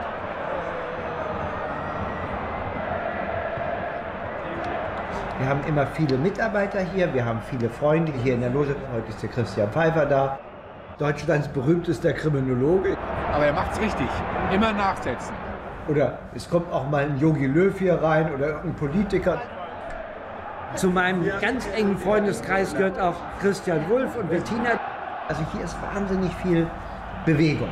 Wir haben immer viele Mitarbeiter hier, wir haben viele Freunde hier in der Loge. Heute ist der Christian Pfeiffer da, Deutschlands berühmtester Kriminologe. Aber er macht's richtig, immer nachsetzen. Oder es kommt auch mal ein Jogi Löw hier rein oder irgendein Politiker. Zu meinem ganz engen Freundeskreis gehört auch Christian Wulff und Bettina. Also hier ist wahnsinnig viel Bewegung.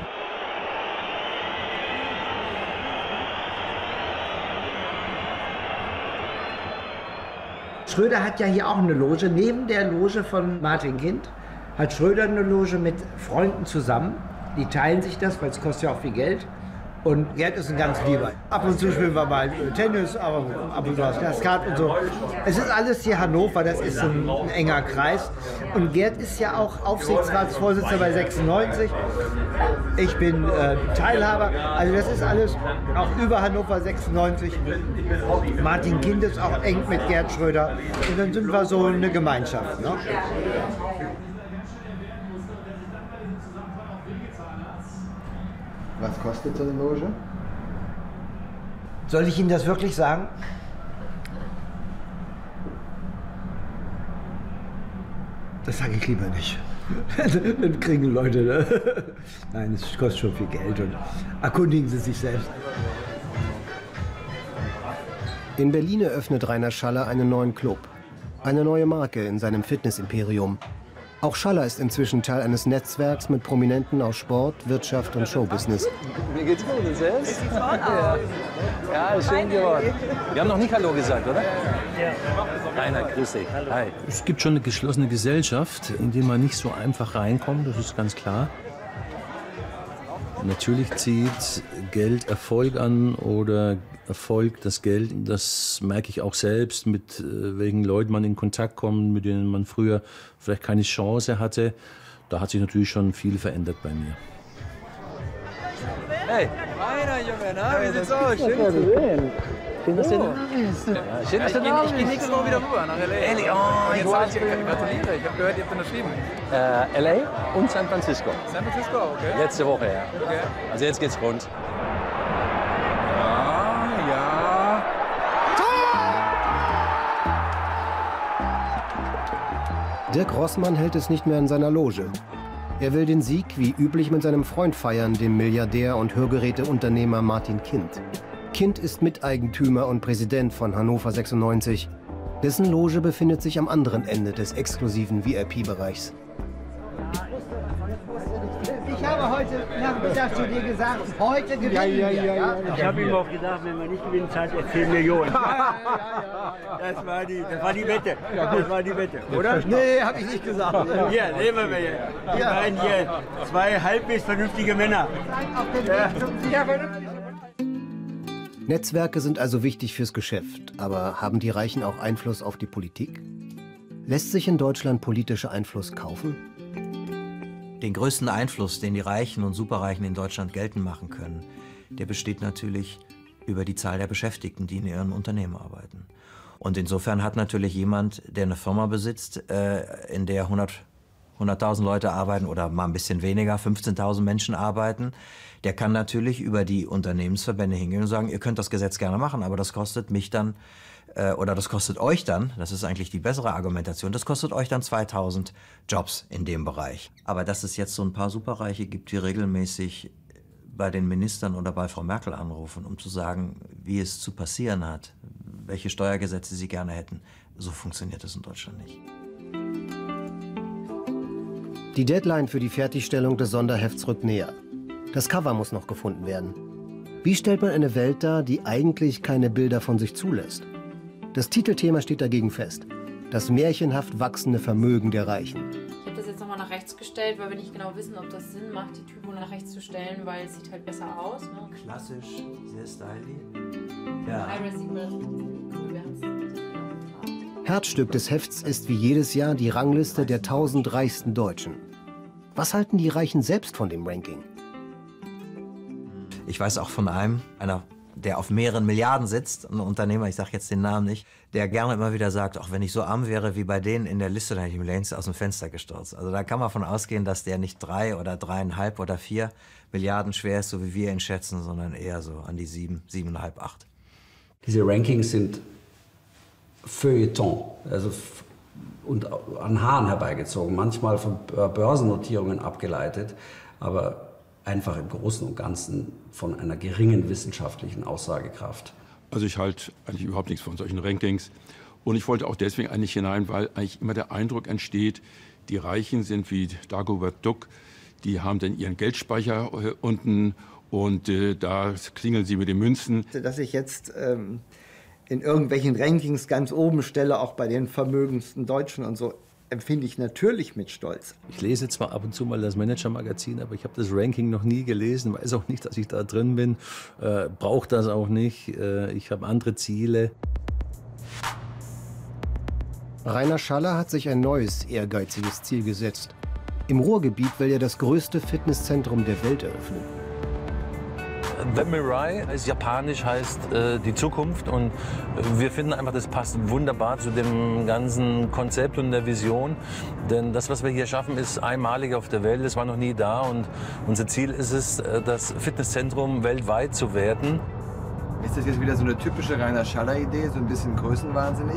Schröder hat ja hier auch eine Loge. Neben der Loge von Martin Kind hat Schröder eine Loge mit Freunden zusammen. Die teilen sich das, weil es kostet ja auch viel Gerd. Und Gerd ist ein ganz lieber. Ab und zu spielen wir mal Tennis, aber ab und zu das Skat und so. Es ist alles hier Hannover, das ist ein, ein enger Kreis. Und Gerd ist ja auch Aufsichtsratsvorsitzender bei sechsundneunzig. Ich bin äh, Teilhaber. Also das ist alles auch über Hannover sechsundneunzig. Martin Kind ist auch eng mit Gerd Schröder. Und dann sind wir so eine Gemeinschaft. Ne? Was kostet so eine Loge? Soll ich Ihnen das wirklich sagen? Das sage ich lieber nicht. Dann kriegen Leute, ne? Nein, es kostet schon viel Geld und erkundigen Sie sich selbst. In Berlin eröffnet Rainer Schaller einen neuen Club. Eine neue Marke in seinem Fitnessimperium. Auch Schaller ist inzwischen Teil eines Netzwerks mit Prominenten aus Sport, Wirtschaft und Showbusiness. Mir geht's gut, und selbst? Sieht toll aus. Ja, ist schön geworden. Wir haben noch nicht Hallo gesagt, oder? Ja. Rainer, grüß dich. Hi. Es gibt schon eine geschlossene Gesellschaft, in die man nicht so einfach reinkommt, das ist ganz klar. Natürlich zieht Geld Erfolg an oder Erfolg das Geld. Das merke ich auch selbst, mit äh, welchen Leuten man in Kontakt kommt, mit denen man früher vielleicht keine Chance hatte. Da hat sich natürlich schon viel verändert bei mir. Hey, Rainer, Junge, na, wie sieht's aus? Schön, dass du sehen. Schön, dass du da bist. Ja, schön, dass du da bist. Ich gehe nächste Woche wieder rüber nach L A. Ehrlich? Oh, jetzt sag ich dir, gratuliere. Ich habe gehört, ihr habt unterschrieben. Äh, L A und San Francisco. San Francisco, okay. Letzte Woche, ja. Okay. Also jetzt geht's rund. Ja, ja. Dirk Rossmann hält es nicht mehr in seiner Loge. Er will den Sieg wie üblich mit seinem Freund feiern, dem Milliardär und Hörgeräteunternehmer Martin Kind. Kind ist Miteigentümer und Präsident von Hannover sechsundneunzig. Dessen Loge befindet sich am anderen Ende des exklusiven V I P-Bereichs. Ich habe heute Nachmittag zu dir gesagt, heute gewinnen ja, ja, ja, wir. Ja, ja. Ich habe ihm auch gesagt, wenn wir nicht gewinnen, zahlt er zehn Millionen. Ja, ja, ja, ja. Das, war die, das war die Wette. Das war die Wette, oder? Nee, habe ich nicht gesagt. Hier, nehmen wir hier. Die ja. beiden hier, zwei halbwegs vernünftige Männer. Ja. Netzwerke sind also wichtig fürs Geschäft, aber haben die Reichen auch Einfluss auf die Politik? Lässt sich in Deutschland politischer Einfluss kaufen? Den größten Einfluss, den die Reichen und Superreichen in Deutschland geltend machen können, der besteht natürlich über die Zahl der Beschäftigten, die in ihren Unternehmen arbeiten. Und insofern hat natürlich jemand, der eine Firma besitzt, äh, in der hunderttausend Leute arbeiten oder mal ein bisschen weniger, fünfzehntausend Menschen arbeiten, der kann natürlich über die Unternehmensverbände hingehen und sagen, ihr könnt das Gesetz gerne machen, aber das kostet mich dann, äh, oder das kostet euch dann, das ist eigentlich die bessere Argumentation, das kostet euch dann zweitausend Jobs in dem Bereich. Aber dass es jetzt so ein paar Superreiche gibt, die regelmäßig bei den Ministern oder bei Frau Merkel anrufen, um zu sagen, wie es zu passieren hat, welche Steuergesetze sie gerne hätten. So funktioniert es in Deutschland nicht. Die Deadline für die Fertigstellung des Sonderhefts rückt näher. Das Cover muss noch gefunden werden. Wie stellt man eine Welt dar, die eigentlich keine Bilder von sich zulässt? Das Titelthema steht dagegen fest. Das märchenhaft wachsende Vermögen der Reichen. Ich habe das jetzt nochmal nach rechts gestellt, weil wir nicht genau wissen, ob das Sinn macht, die Typen nach rechts zu stellen, weil es sieht halt besser aus. Ne? Klassisch, sehr stylisch. Ja. Cool, Herzstück des Hefts ist wie jedes Jahr die Rangliste der tausend reichsten Deutschen. Was halten die Reichen selbst von dem Ranking? Ich weiß auch von einem, einer, der auf mehreren Milliarden sitzt, ein Unternehmer, ich sage jetzt den Namen nicht, der gerne immer wieder sagt, auch wenn ich so arm wäre wie bei denen in der Liste, dann hätte ich mir längst aus dem Fenster gestürzt. Also da kann man von ausgehen, dass der nicht drei oder dreieinhalb oder vier Milliarden schwer ist, so wie wir ihn schätzen, sondern eher so an die sieben, siebeneinhalb, acht. Diese Rankings sind Feuilleton, also und an Haaren herbeigezogen, manchmal von Börsennotierungen abgeleitet, aber einfach im Großen und Ganzen von einer geringen wissenschaftlichen Aussagekraft. Also ich halte eigentlich überhaupt nichts von solchen Rankings. Und ich wollte auch deswegen eigentlich hinein, weil eigentlich immer der Eindruck entsteht, die Reichen sind wie Dagobert Duck, die haben dann ihren Geldspeicher äh, unten und äh, da klingeln sie mit den Münzen. Dass ich jetzt ähm, in irgendwelchen Rankings ganz oben stelle, auch bei den vermögendsten Deutschen und so, empfinde ich natürlich mit Stolz. Ich lese zwar ab und zu mal das Manager-Magazin, aber ich habe das Ranking noch nie gelesen, weiß auch nicht, dass ich da drin bin, äh, brauche das auch nicht, äh, ich habe andere Ziele. Rainer Schaller hat sich ein neues, ehrgeiziges Ziel gesetzt. Im Ruhrgebiet will er das größte Fitnesszentrum der Welt eröffnen. The Mirai ist japanisch, heißt äh, die Zukunft, und wir finden einfach, das passt wunderbar zu dem ganzen Konzept und der Vision, denn das, was wir hier schaffen, ist einmalig auf der Welt, es war noch nie da, und unser Ziel ist es, das Fitnesszentrum weltweit zu werden. Ist das jetzt wieder so eine typische Rainer Schaller-Idee, so ein bisschen größenwahnsinnig?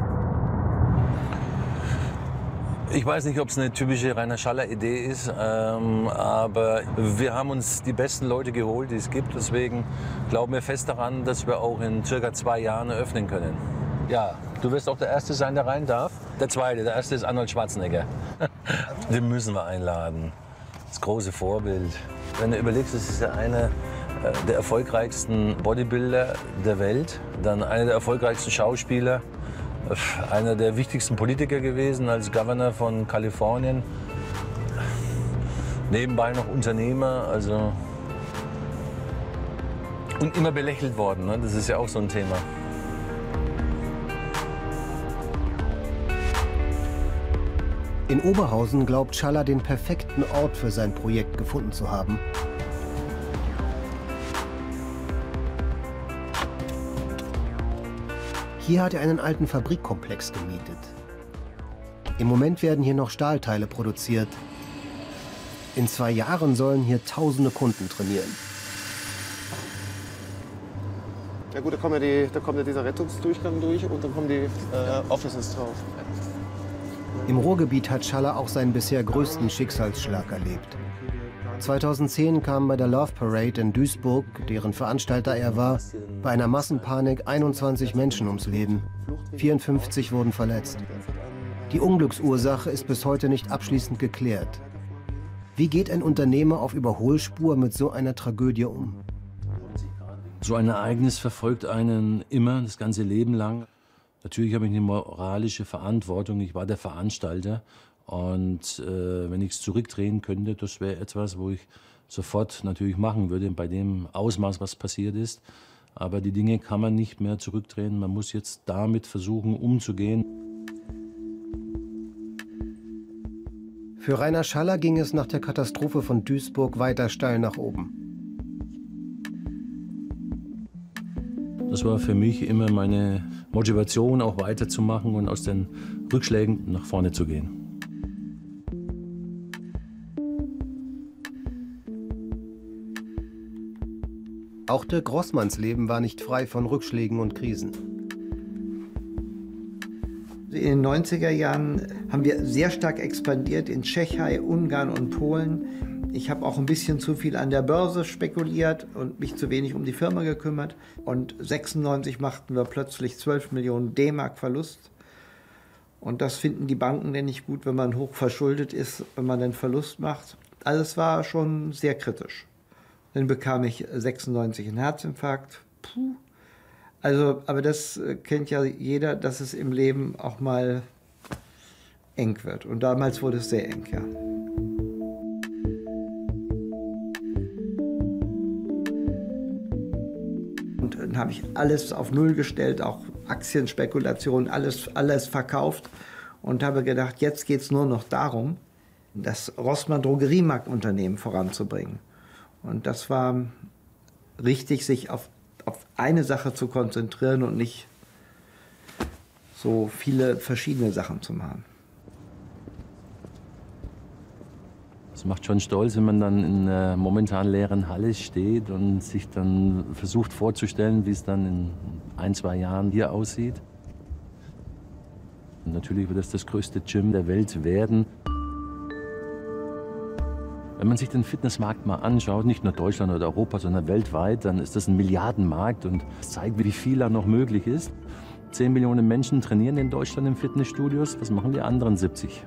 Ich weiß nicht, ob es eine typische Rainer Schaller-Idee ist, ähm, aber wir haben uns die besten Leute geholt, die es gibt. Deswegen glauben wir fest daran, dass wir auch in circa zwei Jahren eröffnen können. Ja, du wirst auch der Erste sein, der rein darf. Der Zweite, der Erste ist Arnold Schwarzenegger. Den müssen wir einladen. Das große Vorbild. Wenn du überlegst, das ist ja einer der erfolgreichsten Bodybuilder der Welt, dann einer der erfolgreichsten Schauspieler, einer der wichtigsten Politiker gewesen als Governor von Kalifornien. Nebenbei noch Unternehmer, also und immer belächelt worden, ne? Das ist ja auch so ein Thema. In Oberhausen glaubt Schaller, den perfekten Ort für sein Projekt gefunden zu haben. Hier hat er einen alten Fabrikkomplex gemietet. Im Moment werden hier noch Stahlteile produziert. In zwei Jahren sollen hier tausende Kunden trainieren. Ja gut, da kommt ja, die, da kommt ja dieser Rettungsdurchgang durch und dann kommen die äh, Offices drauf. Im Ruhrgebiet hat Schaller auch seinen bisher größten Schicksalsschlag erlebt. zweitausendzehn kamen bei der Love Parade in Duisburg, deren Veranstalter er war, bei einer Massenpanik einundzwanzig Menschen ums Leben. vierundfünfzig wurden verletzt. Die Unglücksursache ist bis heute nicht abschließend geklärt. Wie geht ein Unternehmer auf Überholspur mit so einer Tragödie um? So ein Ereignis verfolgt einen immer, das ganze Leben lang. Natürlich habe ich eine moralische Verantwortung, ich war der Veranstalter. Und äh, wenn ich es zurückdrehen könnte, das wäre etwas, wo ich sofort natürlich machen würde, bei dem Ausmaß, was passiert ist. Aber die Dinge kann man nicht mehr zurückdrehen, man muss jetzt damit versuchen, umzugehen. Für Rainer Schaller ging es nach der Katastrophe von Duisburg weiter steil nach oben. Das war für mich immer meine Motivation, auch weiterzumachen und aus den Rückschlägen nach vorne zu gehen. Auch Dirk Rossmanns Leben war nicht frei von Rückschlägen und Krisen. In den neunziger Jahren haben wir sehr stark expandiert in Tschechei, Ungarn und Polen. Ich habe auch ein bisschen zu viel an der Börse spekuliert und mich zu wenig um die Firma gekümmert. Und sechsundneunzig machten wir plötzlich zwölf Millionen D-Mark Verlust. Und das finden die Banken denn nicht gut, wenn man hoch verschuldet ist, wenn man einen Verlust macht. Also es war schon sehr kritisch. Dann bekam ich sechsundneunzig einen Herzinfarkt. Puh. Also, aber das kennt ja jeder, dass es im Leben auch mal eng wird. Und damals wurde es sehr eng, ja. Und dann habe ich alles auf Null gestellt, auch Aktienspekulationen, alles, alles verkauft und habe gedacht, jetzt geht es nur noch darum, das Rossmann Drogeriemarktunternehmen voranzubringen. Und das war richtig, sich auf, auf eine Sache zu konzentrieren und nicht so viele verschiedene Sachen zu machen. Es macht schon stolz, wenn man dann in einer momentan leeren Halle steht und sich dann versucht vorzustellen, wie es dann in ein, zwei Jahren hier aussieht. Und natürlich wird es das größte Gym der Welt werden. Wenn man sich den Fitnessmarkt mal anschaut, nicht nur Deutschland oder Europa, sondern weltweit, dann ist das ein Milliardenmarkt und das zeigt, wie viel da noch möglich ist. Zehn Millionen Menschen trainieren in Deutschland in Fitnessstudios. Was machen die anderen siebzig?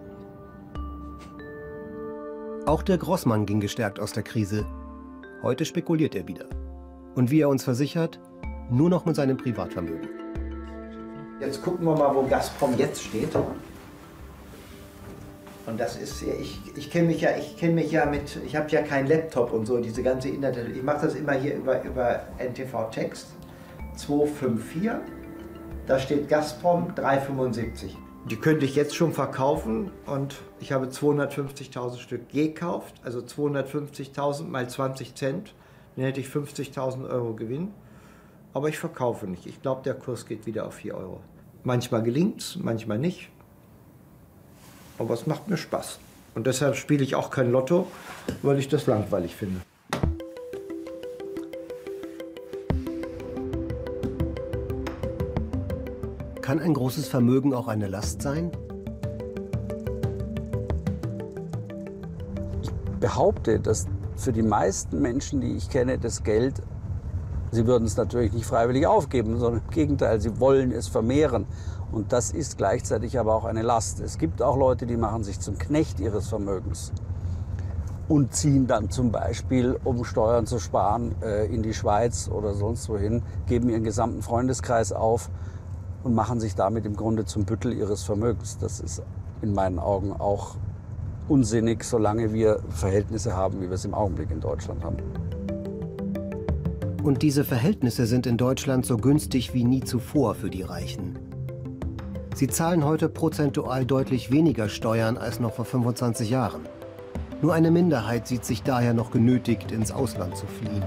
Auch Dirk Rossmann ging gestärkt aus der Krise. Heute spekuliert er wieder. Und wie er uns versichert, nur noch mit seinem Privatvermögen. Jetzt gucken wir mal, wo Gazprom jetzt steht. Und das ist, ich, ich kenne mich ja, ich kenne mich ja mit, ich habe ja keinen Laptop und so, diese ganze Internet. Ich mache das immer hier über, über N T V-Text. zwei fünf vier, da steht Gazprom drei fünfundsiebzig. Die könnte ich jetzt schon verkaufen und ich habe zweihundertfünfzigtausend Stück gekauft, also zweihundertfünfzigtausend mal zwanzig Cent, dann hätte ich fünfzigtausend Euro Gewinn. Aber ich verkaufe nicht. Ich glaube, der Kurs geht wieder auf vier Euro. Manchmal gelingt es, manchmal nicht. Aber es macht mir Spaß. Und deshalb spiele ich auch kein Lotto, weil ich das langweilig finde. Kann ein großes Vermögen auch eine Last sein? Ich behaupte, dass für die meisten Menschen, die ich kenne, das Geld, sie würden es natürlich nicht freiwillig aufgeben, sondern im Gegenteil, sie wollen es vermehren. Und das ist gleichzeitig aber auch eine Last. Es gibt auch Leute, die machen sich zum Knecht ihres Vermögens und ziehen dann zum Beispiel, um Steuern zu sparen, in die Schweiz oder sonst wohin, geben ihren gesamten Freundeskreis auf und machen sich damit im Grunde zum Büttel ihres Vermögens. Das ist in meinen Augen auch unsinnig, solange wir Verhältnisse haben, wie wir es im Augenblick in Deutschland haben. Und diese Verhältnisse sind in Deutschland so günstig wie nie zuvor für die Reichen. Sie zahlen heute prozentual deutlich weniger Steuern als noch vor fünfundzwanzig Jahren. Nur eine Minderheit sieht sich daher noch genötigt, ins Ausland zu fliehen.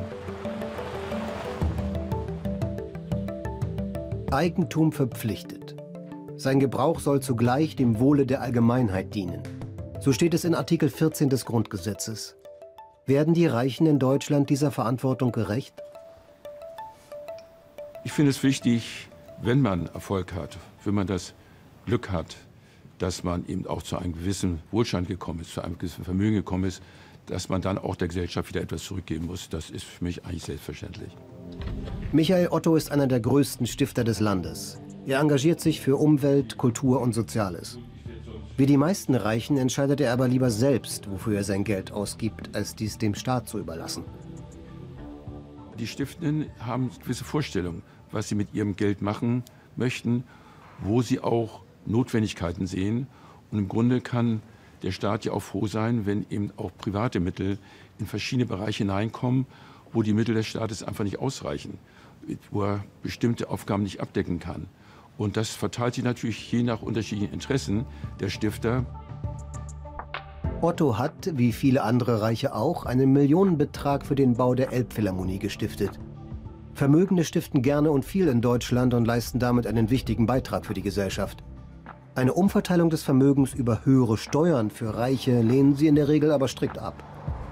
Eigentum verpflichtet. Sein Gebrauch soll zugleich dem Wohle der Allgemeinheit dienen. So steht es in Artikel vierzehn des Grundgesetzes. Werden die Reichen in Deutschland dieser Verantwortung gerecht? Ich finde es wichtig, wenn man Erfolg hat, wenn man das Glück hat, dass man eben auch zu einem gewissen Wohlstand gekommen ist, zu einem gewissen Vermögen gekommen ist, dass man dann auch der Gesellschaft wieder etwas zurückgeben muss. Das ist für mich eigentlich selbstverständlich. Michael Otto ist einer der größten Stifter des Landes. Er engagiert sich für Umwelt, Kultur und Soziales. Wie die meisten Reichen entscheidet er aber lieber selbst, wofür er sein Geld ausgibt, als dies dem Staat zu überlassen. Die Stiftenden haben gewisse Vorstellungen, was sie mit ihrem Geld machen möchten, wo sie auch Notwendigkeiten sehen. Und im Grunde kann der Staat ja auch froh sein, wenn eben auch private Mittel in verschiedene Bereiche hineinkommen, wo die Mittel des Staates einfach nicht ausreichen, wo er bestimmte Aufgaben nicht abdecken kann. Und das verteilt sich natürlich je nach unterschiedlichen Interessen der Stifter. Otto hat, wie viele andere Reiche auch, einen Millionenbetrag für den Bau der Elbphilharmonie gestiftet. Vermögende stiften gerne und viel in Deutschland und leisten damit einen wichtigen Beitrag für die Gesellschaft. Eine Umverteilung des Vermögens über höhere Steuern für Reiche lehnen sie in der Regel aber strikt ab.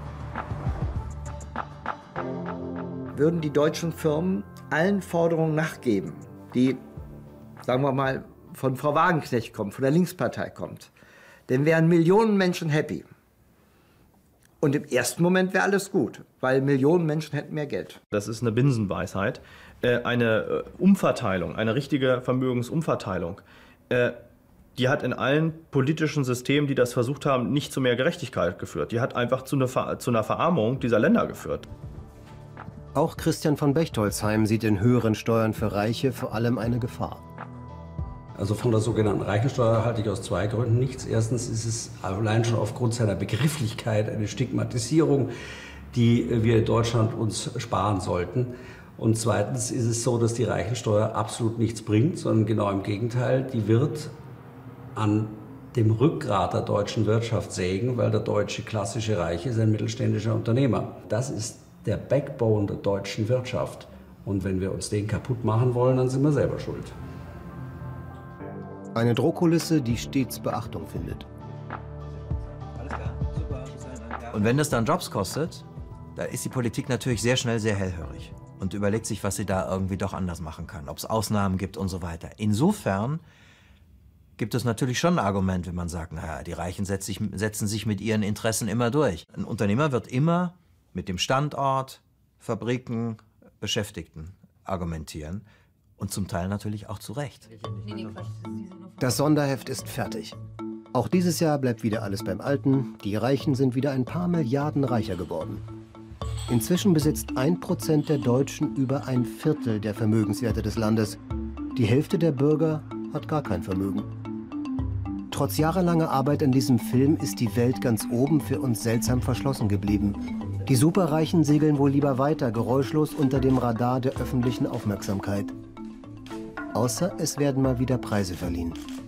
Würden die deutschen Firmen allen Forderungen nachgeben, die, sagen wir mal, von Frau Wagenknecht kommt, von der Linkspartei kommt, dann wären Millionen Menschen happy. Und im ersten Moment wäre alles gut, weil Millionen Menschen hätten mehr Geld. Das ist eine Binsenweisheit. Äh, eine äh, Umverteilung, eine richtige Vermögensumverteilung, äh, die hat in allen politischen Systemen, die das versucht haben, nicht zu mehr Gerechtigkeit geführt. Die hat einfach zu einer, Ver zu einer Verarmung dieser Länder geführt. Auch Christian von Bechtolzheim sieht in höheren Steuern für Reiche vor allem eine Gefahr. Also von der sogenannten Reichensteuer halte ich aus zwei Gründen nichts. Erstens ist es allein schon aufgrund seiner Begrifflichkeit eine Stigmatisierung, die wir in Deutschland uns sparen sollten. Und zweitens ist es so, dass die Reichensteuer absolut nichts bringt, sondern genau im Gegenteil, die wird an dem Rückgrat der deutschen Wirtschaft sägen, weil der deutsche klassische Reiche ist ein mittelständischer Unternehmer. Das ist der Backbone der deutschen Wirtschaft. Und wenn wir uns den kaputt machen wollen, dann sind wir selber schuld. Eine Drohkulisse, die stets Beachtung findet. Und wenn das dann Jobs kostet, da ist die Politik natürlich sehr schnell sehr hellhörig und überlegt sich, was sie da irgendwie doch anders machen kann, ob es Ausnahmen gibt und so weiter. Insofern gibt es natürlich schon ein Argument, wenn man sagt, naja, die Reichen setz sich, setzen sich mit ihren Interessen immer durch. Ein Unternehmer wird immer mit dem Standort, Fabriken, Beschäftigten argumentieren und zum Teil natürlich auch zu Recht. Das Sonderheft ist fertig. Auch dieses Jahr bleibt wieder alles beim Alten. Die Reichen sind wieder ein paar Milliarden reicher geworden. Inzwischen besitzt ein Prozent der Deutschen über ein Viertel der Vermögenswerte des Landes. Die Hälfte der Bürger hat gar kein Vermögen. Trotz jahrelanger Arbeit an diesem Film ist die Welt ganz oben für uns seltsam verschlossen geblieben. Die Superreichen segeln wohl lieber weiter, geräuschlos unter dem Radar der öffentlichen Aufmerksamkeit. Außer es werden mal wieder Preise verliehen.